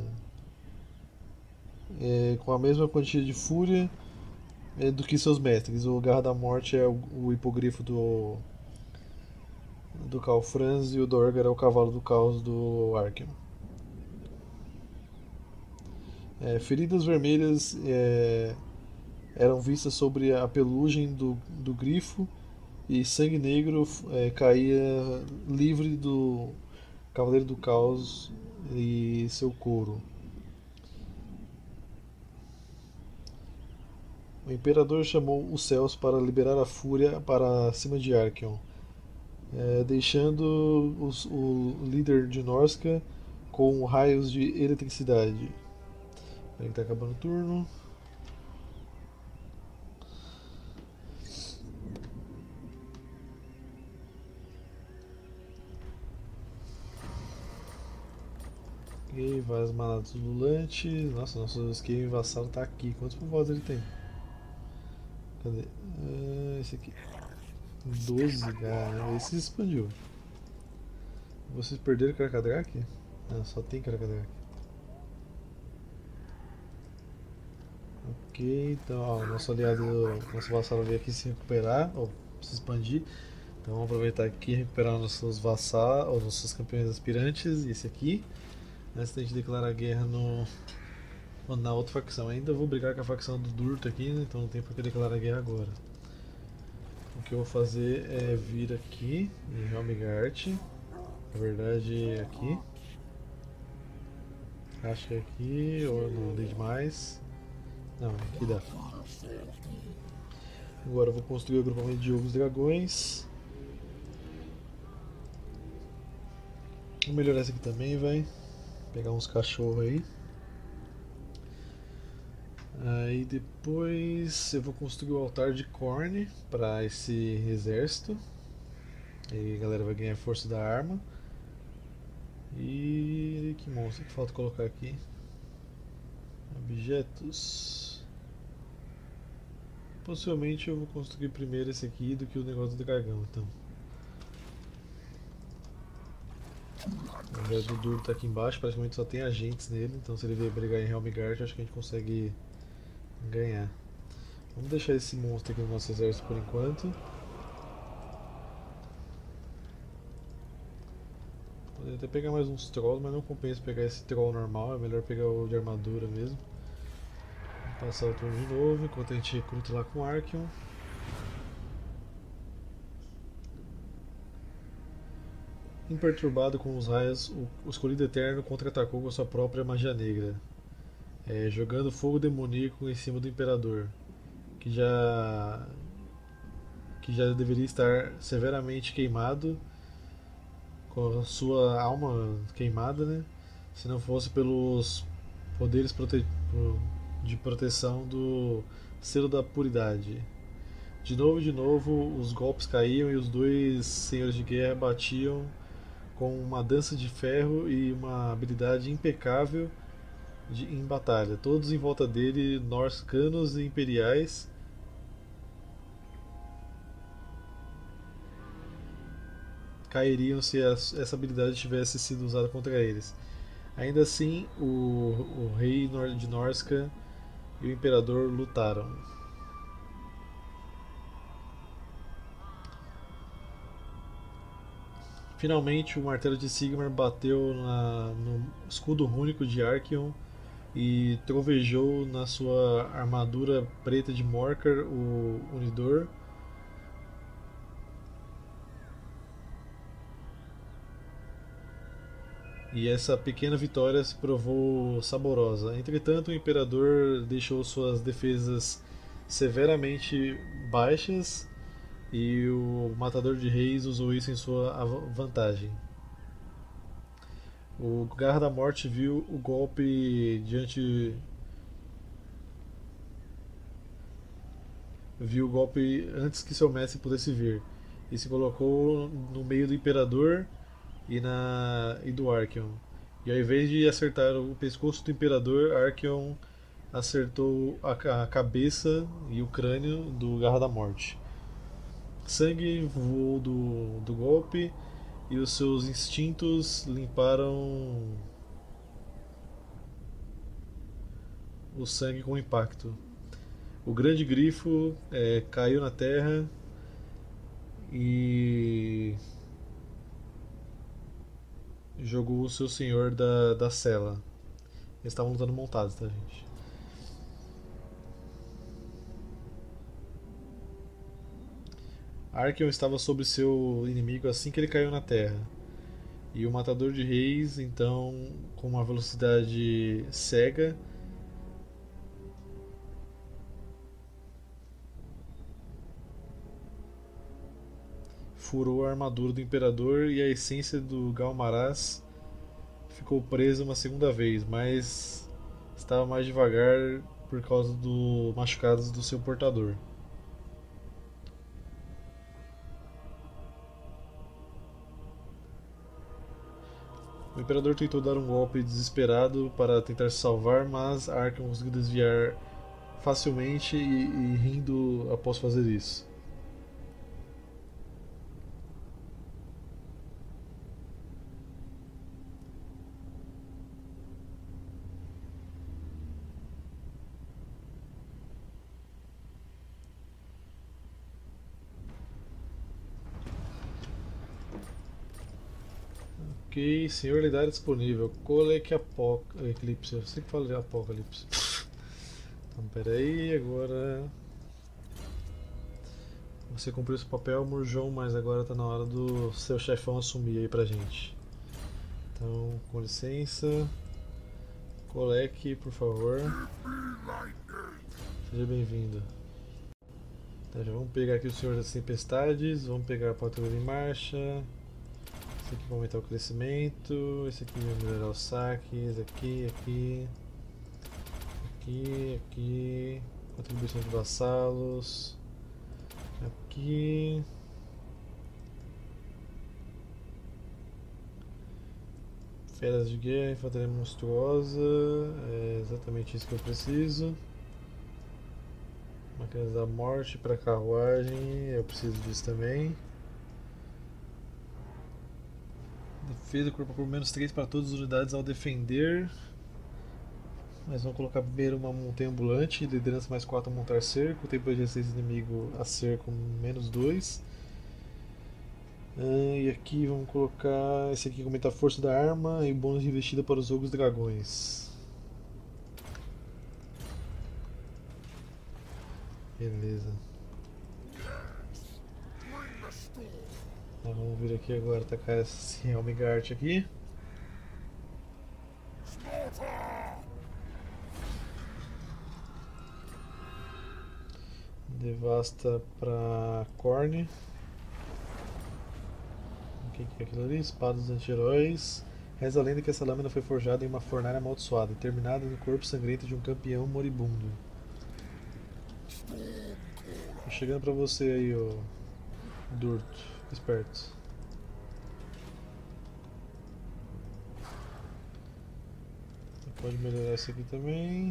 é, com a mesma quantia de fúria é, do que seus mestres. O Garra da Morte é o, o hipogrifo do, do Calfrans e o Dorgar é o cavalo do caos do Arkham. É, feridas vermelhas é, eram vistas sobre a pelugem do, do grifo e sangue negro é, caía livre do Cavaleiro do Caos e seu couro. O Imperador chamou os céus para liberar a fúria para cima de Archeon, é, deixando os, o líder de Norsca com raios de eletricidade. Ele está acabando o turno. Ok, várias manadas ululantes. Nossa, nosso esquema vassalo tá aqui. Quantos povoados ele tem? Cadê? Ah, esse aqui. doze, cara. Esse se expandiu. Vocês perderam o Krakadrak? Não, só tem Krakadrak. Ok, então ó, o nosso aliado, nosso vassalo veio aqui se recuperar, ou se expandir. Então vamos aproveitar aqui e recuperar nossos vassalos, ou nossos campeões aspirantes, e esse aqui, antes da gente declarar guerra no, na outra facção. Ainda vou brigar com a facção do Durto aqui, né? Então não tem por que declarar guerra agora. O que eu vou fazer é vir aqui em Helmgart, na verdade aqui. Acho que é aqui, ou não dei demais. Não, aqui dá. Agora eu vou construir o agrupamento de ogros dragões. Vou melhorar esse aqui também, vai. Pegar uns cachorros aí. Aí depois eu vou construir o altar de Khorne para esse exército. Aí a galera vai ganhar força da arma. E que monstro que falta colocar aqui? Objetos. Possivelmente eu vou construir primeiro esse aqui do que o negócio do dragão, então. O objeto do duro está aqui embaixo, praticamente só tem agentes nele, então se ele vier brigar em Helmgart, acho que a gente consegue ganhar. Vamos deixar esse monstro aqui no nosso exército por enquanto. Poderia até pegar mais uns trolls, mas não compensa pegar esse troll normal, é melhor pegar o de armadura mesmo. Vamos passar o turno de novo, enquanto a gente recruta lá com Archeon. Imperturbado com os raios, o Escolhido Eterno contra-atacou com a sua própria magia negra, é, jogando fogo demoníaco em cima do Imperador, que já, que já deveria estar severamente queimado, com a sua alma queimada, né? Se não fosse pelos poderes prote de proteção do Selo da Puridade. De novo e de novo, os golpes caíam e os dois senhores de guerra batiam com uma dança de ferro e uma habilidade impecável de, em batalha. Todos em volta dele, norscanos e imperiais. Cairiam se essa habilidade tivesse sido usada contra eles. Ainda assim, o, o rei de Norsca e o imperador lutaram. Finalmente, o martelo de Sigmar bateu na, no escudo rúnico de Archeon e trovejou na sua armadura preta de Morkar, o Unidor. E essa pequena vitória se provou saborosa. Entretanto, o Imperador deixou suas defesas severamente baixas e o Matador de Reis usou isso em sua vantagem. O Garra da Morte viu o golpe diante. Viu o golpe antes que seu mestre pudesse vir e se colocou no meio do Imperador e, na, e do Archeon. E ao invés de acertar o pescoço do Imperador, Archeon acertou a, a cabeça e o crânio do Garra da Morte. Sangue voou do, do golpe e os seus instintos limparam o sangue com o impacto. O grande grifo é, caiu na terra e jogou o seu senhor da, da cela. Eles estavam lutando montados, tá, gente? Archeon estava sobre seu inimigo assim que ele caiu na terra. E o Matador de Reis, então, com uma velocidade cega, furou a armadura do Imperador e a essência do Galmaraz ficou presa uma segunda vez, mas estava mais devagar por causa dos machucados do seu portador. O Imperador tentou dar um golpe desesperado para tentar se salvar, mas Archeon conseguiu desviar facilmente e, e rindo após fazer isso. Ok, senhor lendário disponível. Colec Apoc... Eclipse, eu sempre falo de Apocalipse. Então, peraí, agora. Você cumpriu seu papel, Murjon, mas agora tá na hora do seu chefão assumir aí pra gente. Então, com licença. Colec, por favor. Seja bem-vindo. Então, já vamos pegar aqui o Senhor das Tempestades, vamos pegar a patrulha em marcha. Esse aqui vai aumentar o crescimento, esse aqui vai melhorar os saques, aqui, aqui, aqui, aqui, contribuição de vassalos, aqui, feras de guerra, infantaria monstruosa, é exatamente isso que eu preciso. Máquinas da morte para carruagem, eu preciso disso também. Defesa corpo a corpo menos três para todas as unidades ao defender. Mas vamos colocar primeiro uma montanha ambulante, liderança mais quatro a montar cerco, tempo de resistência inimigo a cerco menos dois. Ah, e aqui vamos colocar esse aqui que aumenta a força da arma e bônus de investida para os ogros dragões. Beleza. Ah, vamos vir aqui agora atacar esse Helmgart aqui. Devasta pra Korn. O que, que é aquilo ali? Espada dos anti-heróis. Reza a lenda que essa lâmina foi forjada em uma fornalha amaldiçoada, terminada no corpo sangrento de um campeão moribundo. Tô chegando pra você aí, ô Durto. Fica esperto. Você pode melhorar isso aqui também.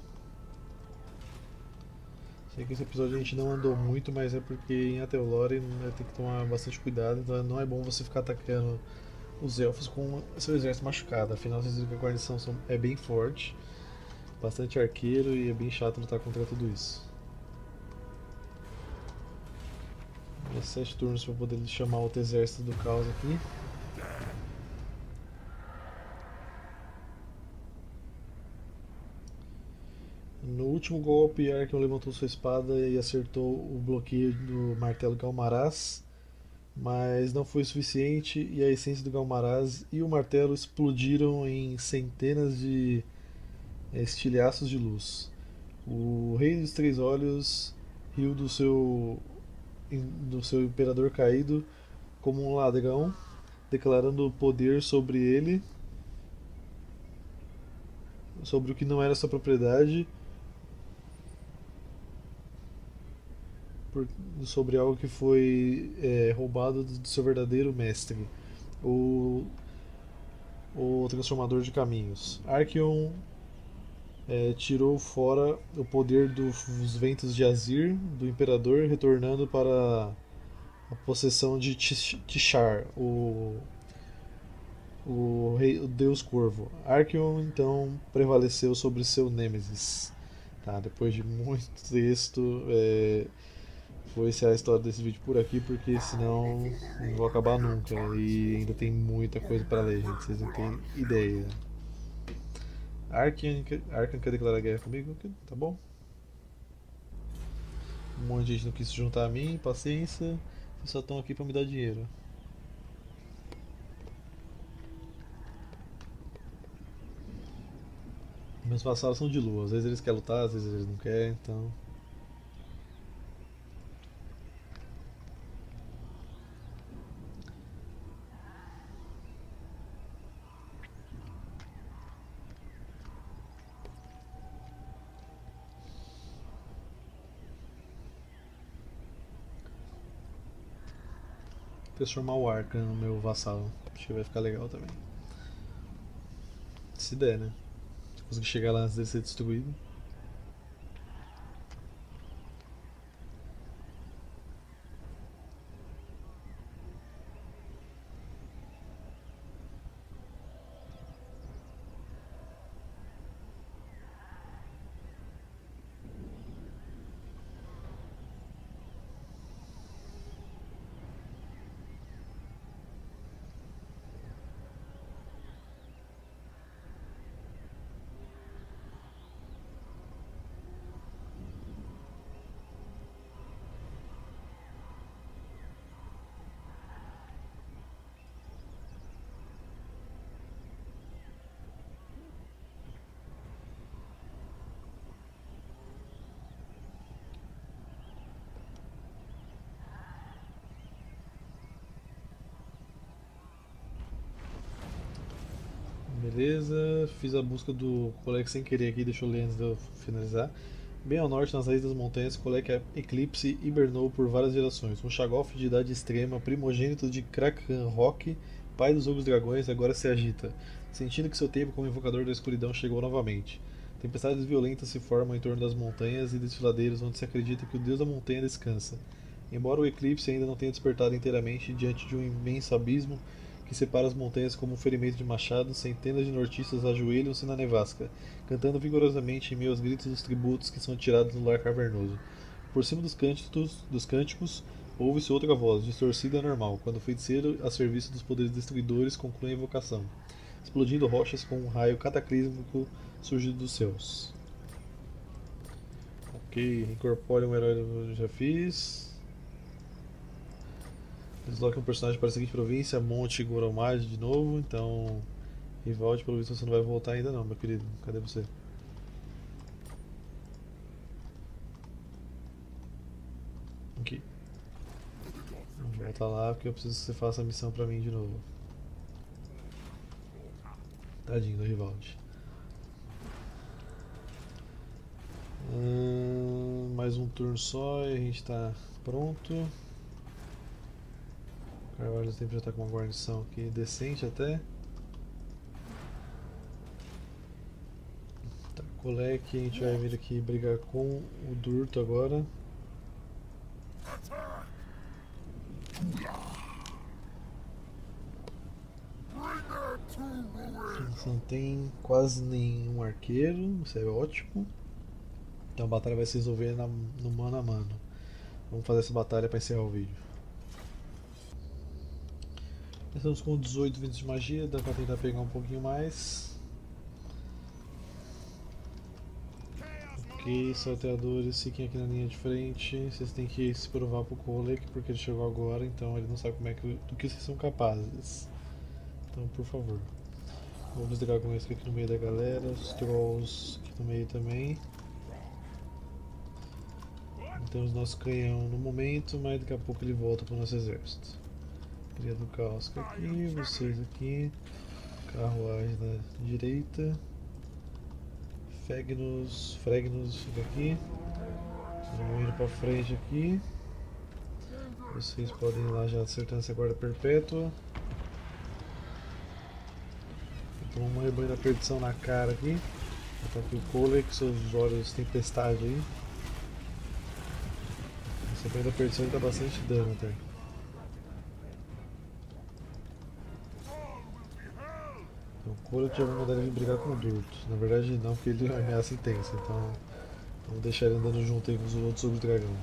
Sei que esse episódio a gente não andou muito, mas é porque em Atelore tem que tomar bastante cuidado, então não é bom você ficar atacando os elfos com seu exército machucado. Afinal, vocês viram que a guarnição são- é bem forte, bastante arqueiro e é bem chato lutar contra tudo isso. Mais sete turnos para poder chamar outro exército do caos aqui. No último golpe, Arkion levantou sua espada e acertou o bloqueio do martelo Galmaraz, mas não foi suficiente e a essência do Galmaraz e o martelo explodiram em centenas de eh, estilhaços de luz. O Rei dos Três Olhos riu do seu, do seu imperador caído como um ladrão, declarando poder sobre ele, sobre o que não era sua propriedade, por- sobre algo que foi é, roubado do seu verdadeiro mestre, o, o Transformador de Caminhos. Archeon é, tirou fora o poder dos ventos de Azir, do Imperador, retornando para a possessão de Tishar, o, o, rei, o deus corvo. Archeon então prevaleceu sobre seu Nêmesis. Tá, depois de muito texto, é, vou encerrar a história desse vídeo por aqui, porque senão não vou acabar nunca. E ainda tem muita coisa para ler, gente. Vocês não têm ideia. Arkan, Arkan quer declarar guerra comigo? Tá bom. Um monte de gente não quis se juntar a mim, paciência. Vocês só estão aqui para me dar dinheiro. Meus vassalos são de lua. Às vezes eles querem lutar, às vezes eles não querem, então. Transformar o Arkan no meu vassalo. Acho que vai ficar legal também. Se der, né? Se conseguir chegar lá antes dele ser destruído. Beleza, fiz a busca do Kolek sem querer aqui, deixa eu ler antes de eu finalizar. Bem ao norte, nas raízes das montanhas, Kolek Eclipse hibernou por várias gerações. Um Shaggoth de idade extrema, primogênito de Kraken Rock, pai dos ogros dragões, agora se agita, sentindo que seu tempo como invocador da escuridão chegou novamente. Tempestades violentas se formam em torno das montanhas e desfiladeiros onde se acredita que o deus da montanha descansa. Embora o eclipse ainda não tenha despertado inteiramente diante de um imenso abismo que separa as montanhas como um ferimento de machado, centenas de nortistas ajoelham-se na nevasca, cantando vigorosamente em meio aos gritos dos tributos que são tirados do lar cavernoso. Por cima dos cânticos, dos cânticos ouve-se outra voz, distorcida e normal, quando o feiticeiro, a serviço dos poderes destruidores, conclui a invocação, explodindo rochas com um raio cataclísmico surgido dos céus. Ok, incorpore um herói eu já fiz. Desloque um personagem para a seguinte província, Monte Goromade de novo, então Rivaldi, pelo visto você não vai voltar ainda não, meu querido. Cadê você? Aqui. Volta lá porque eu preciso que você faça a missão pra mim de novo. Tadinho do Rivaldi. Hum, mais um turno só e a gente tá pronto. Carvalho sempre já está com uma guarnição aqui decente até. Tá, Kolek, a gente vai vir aqui brigar com o Durto agora. Você não tem quase nenhum arqueiro, isso é ótimo. Então a batalha vai se resolver na, no mano a mano. Vamos fazer essa batalha para encerrar o vídeo. Estamos com dezoito ventos de magia, dá pra tentar pegar um pouquinho mais. Ok, salteadores, fiquem aqui na linha de frente. Vocês têm que se provar pro Kolek porque ele chegou agora, então ele não sabe como é que, do que vocês são capazes. Então, por favor. Vamos ligar com esse aqui no meio da galera, os Trolls aqui no meio também. Temos nosso canhão no momento, mas daqui a pouco ele volta pro nosso exército. Cria do caos aqui, vocês aqui, carruagem na direita, Fegnos, Fregnos fica aqui, vamos indo pra frente aqui, vocês podem ir lá já acertando essa guarda perpétua, então um rebanho da perdição na cara aqui, tá aqui o Kolek, seus olhos tempestade aí, esse rebanho da perdição dá bastante dano até. O Kolek já vai mandar ele brigar com o Durto. Na verdade não, porque ele é uma ameaça intensa, então vamos deixar ele andando junto aí com os outros sobre o dragão.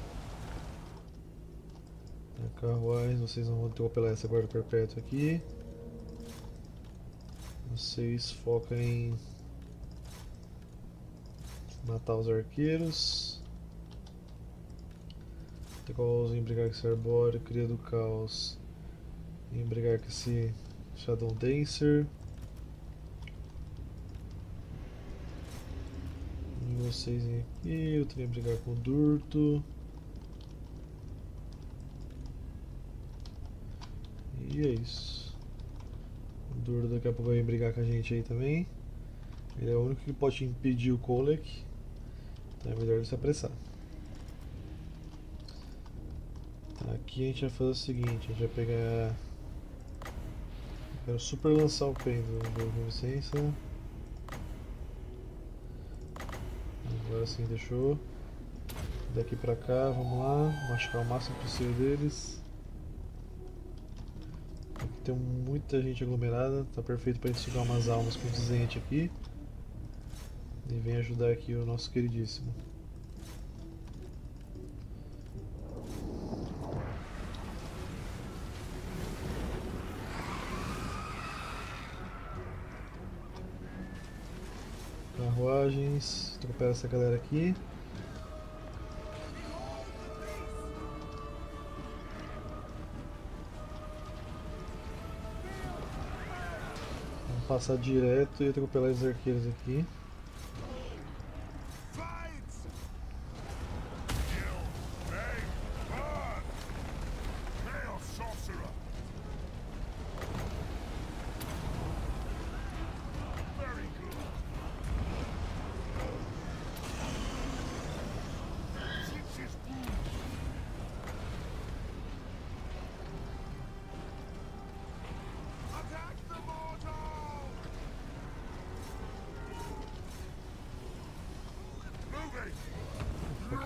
A carruagem, vocês não vão atropelar essa guarda perpétua aqui. Vocês focam em matar os arqueiros. Trolls em brigar com esse arbóreo, cria do caos em brigar com esse Shadow Dancer. Vocês aqui, eu tenho que brigar com o Durto. E é isso. O Durto daqui a pouco vai brigar com a gente aí também. Ele é o único que pode impedir o Kolek. Então é melhor ele se apressar. Tá, aqui a gente vai fazer o seguinte, a gente vai pegar... Eu quero super lançar o pêndulo, com licença. Agora sim, deixou. Daqui pra cá, vamos lá, machucar o máximo possível deles. Aqui tem muita gente aglomerada, tá perfeito pra gente sugar umas almas com condizente aqui. E vem ajudar aqui o nosso queridíssimo. Carruagens, atropela essa galera aqui. Vamos passar direto e atropelar os arqueiros aqui.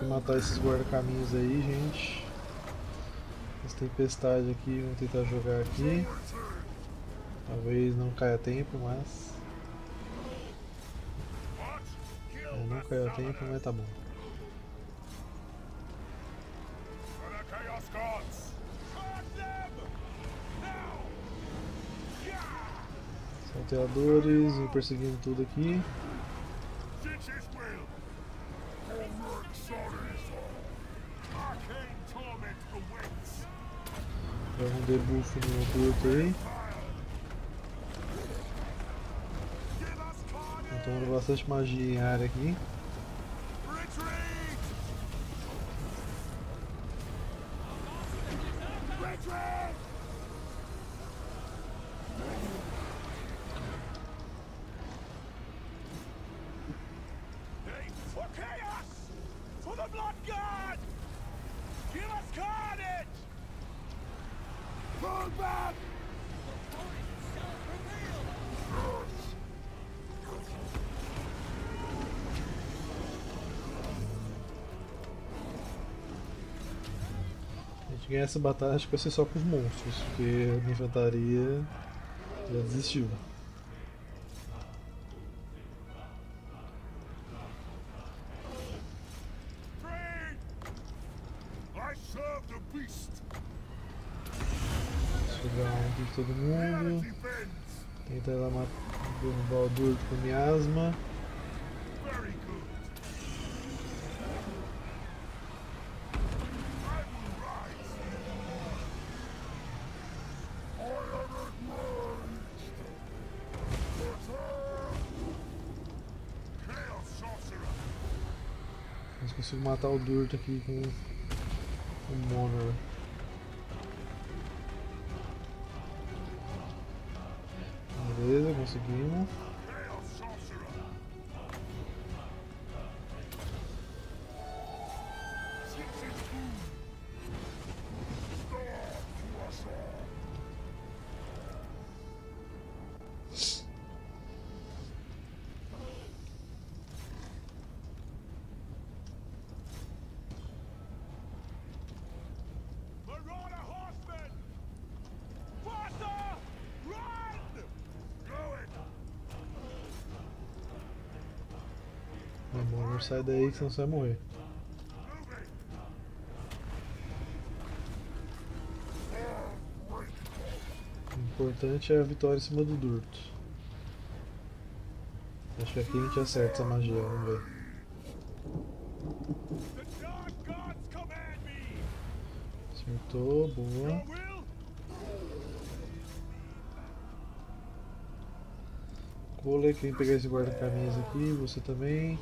que matar esses guarda-caminhos aí, gente. Essa tempestade aqui, vamos tentar jogar aqui. Talvez não caia tempo, mas... É, não caiu tempo, mas tá bom. Salteadores, vou perseguindo tudo aqui. Joga um debuff no curto aí. Tô tomando bastante magia em área aqui. A gente ganha essa batalha, acho que vai ser só com os monstros, porque a minha infantaria já desistiu. Chegar um de todo mundo. Tentar lá derrubar o Durto com miasma. Mas consigo matar o Durto aqui com o Monor. Beleza, conseguimos. Monor, sai daí que senão você vai morrer. O importante é a vitória em cima do Durto. Acho que aqui a gente acerta essa magia, vamos ver. Acertou, boa. Cole, vem pegar esse guarda-caminhos aqui, você também.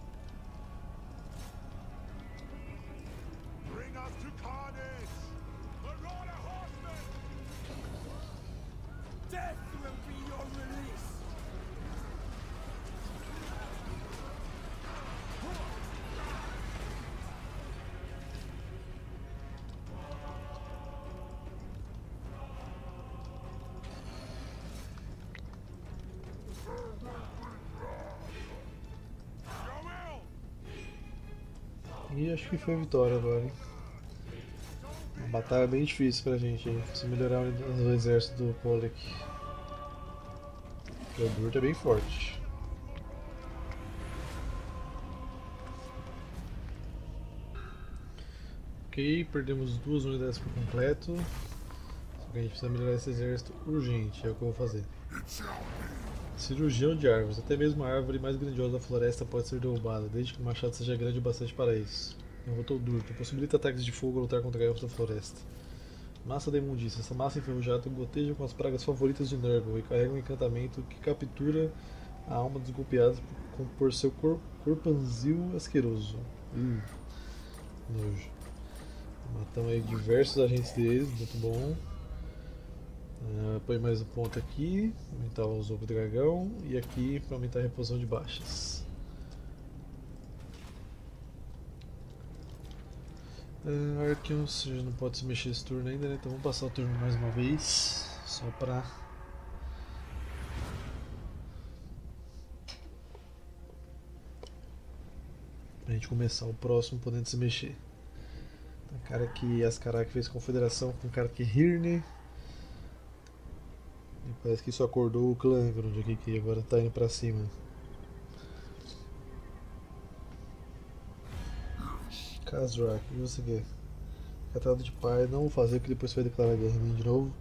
E acho que foi a vitória agora, hein? Uma batalha bem difícil pra gente aí. Preciso melhorar o exército do Polek. Porque o Durto é bem forte. Ok, perdemos duas unidades por completo. Só que a gente precisa melhorar esse exército urgente, é o que eu vou fazer. Cirurgião de árvores. Até mesmo a árvore mais grandiosa da floresta pode ser derrubada, desde que o machado seja grande o bastante para isso. Derrotou o Durto. Possibilita ataques de fogo a lutar contra elfos da floresta. Massa da imundícia. Essa massa enferrujada goteja com as pragas favoritas de Nurgle e carrega um encantamento que captura a alma dos golpeados por, por seu cor, corpanzil asqueroso. Uh, nojo. Matamos aí diversos agentes deles, muito bom. Uh, põe mais um ponto aqui, aumentar o Zobo do Dragão, e aqui para aumentar a reposição de baixas. Uh, Arceus já não pode se mexer esse turno ainda, né? Então vamos passar o turno mais uma vez, só para a gente começar o próximo podendo se mexer. Então, cara que Askarak fez confederação com o cara que Hirne. E parece que isso acordou o clã Grund aqui, que agora tá indo pra cima. Kazrak, o que você quer? Tratado de paz, não vou fazer porque depois você vai declarar guerra em mim de novo.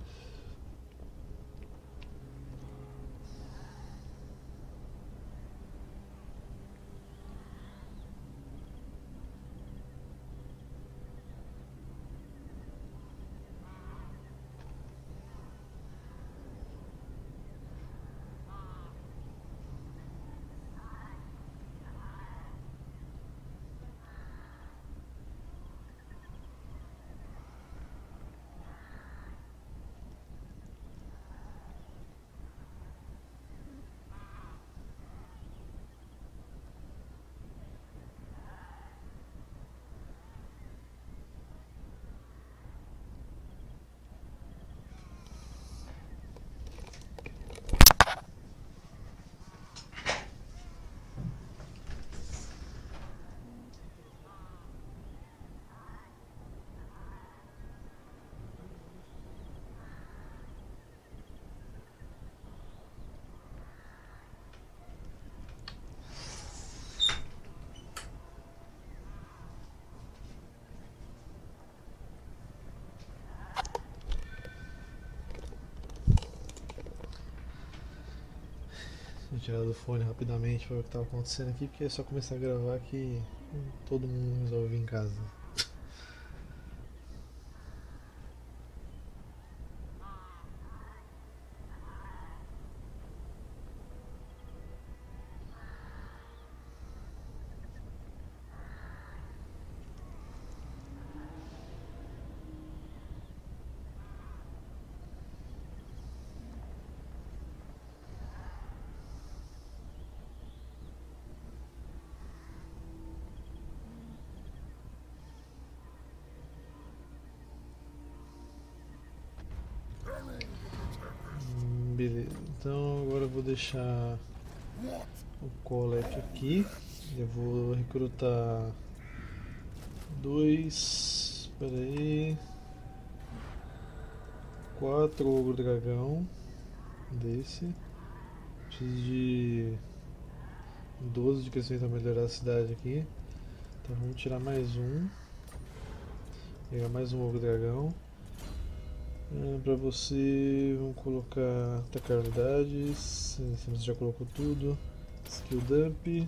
Vou tirar do fone rapidamente para ver o que estava acontecendo aqui, porque é só começar a gravar que todo mundo resolve vir em casa. Hum, beleza, então agora eu vou deixar o Colette aqui. Eu vou recrutar dois. Espera aí. Quatro ogro dragão desse. Preciso de doze de crescimento para melhorar a cidade aqui. Então vamos tirar mais um. Pegar mais um ogro dragão. Ah, pra você, vamos colocar atacar unidades. Você já colocou tudo. Skill dump.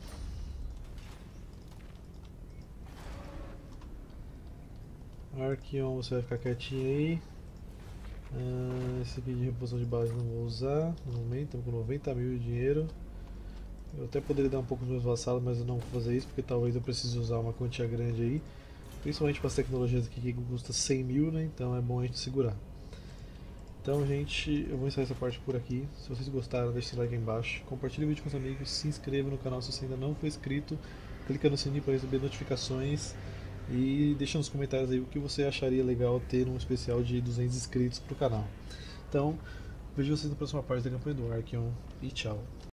Archeon, você vai ficar quietinho aí. Ah, esse aqui de reposição de base não vou usar no momento, estamos com noventa mil de dinheiro. Eu até poderia dar um pouco dos meus vassalos, mas eu não vou fazer isso porque talvez eu precise usar uma quantia grande aí. Principalmente para as tecnologias aqui que custa cem mil, né? Então é bom a gente segurar. Então, gente, eu vou encerrar essa parte por aqui. Se vocês gostaram, deixe seu like aí embaixo. Compartilhe o vídeo com os amigos, se inscreva no canal se você ainda não for inscrito. Clica no sininho para receber notificações. E deixa nos comentários aí o que você acharia legal ter um especial de duzentos inscritos pro canal. Então, vejo vocês na próxima parte da campanha do Archeon e tchau.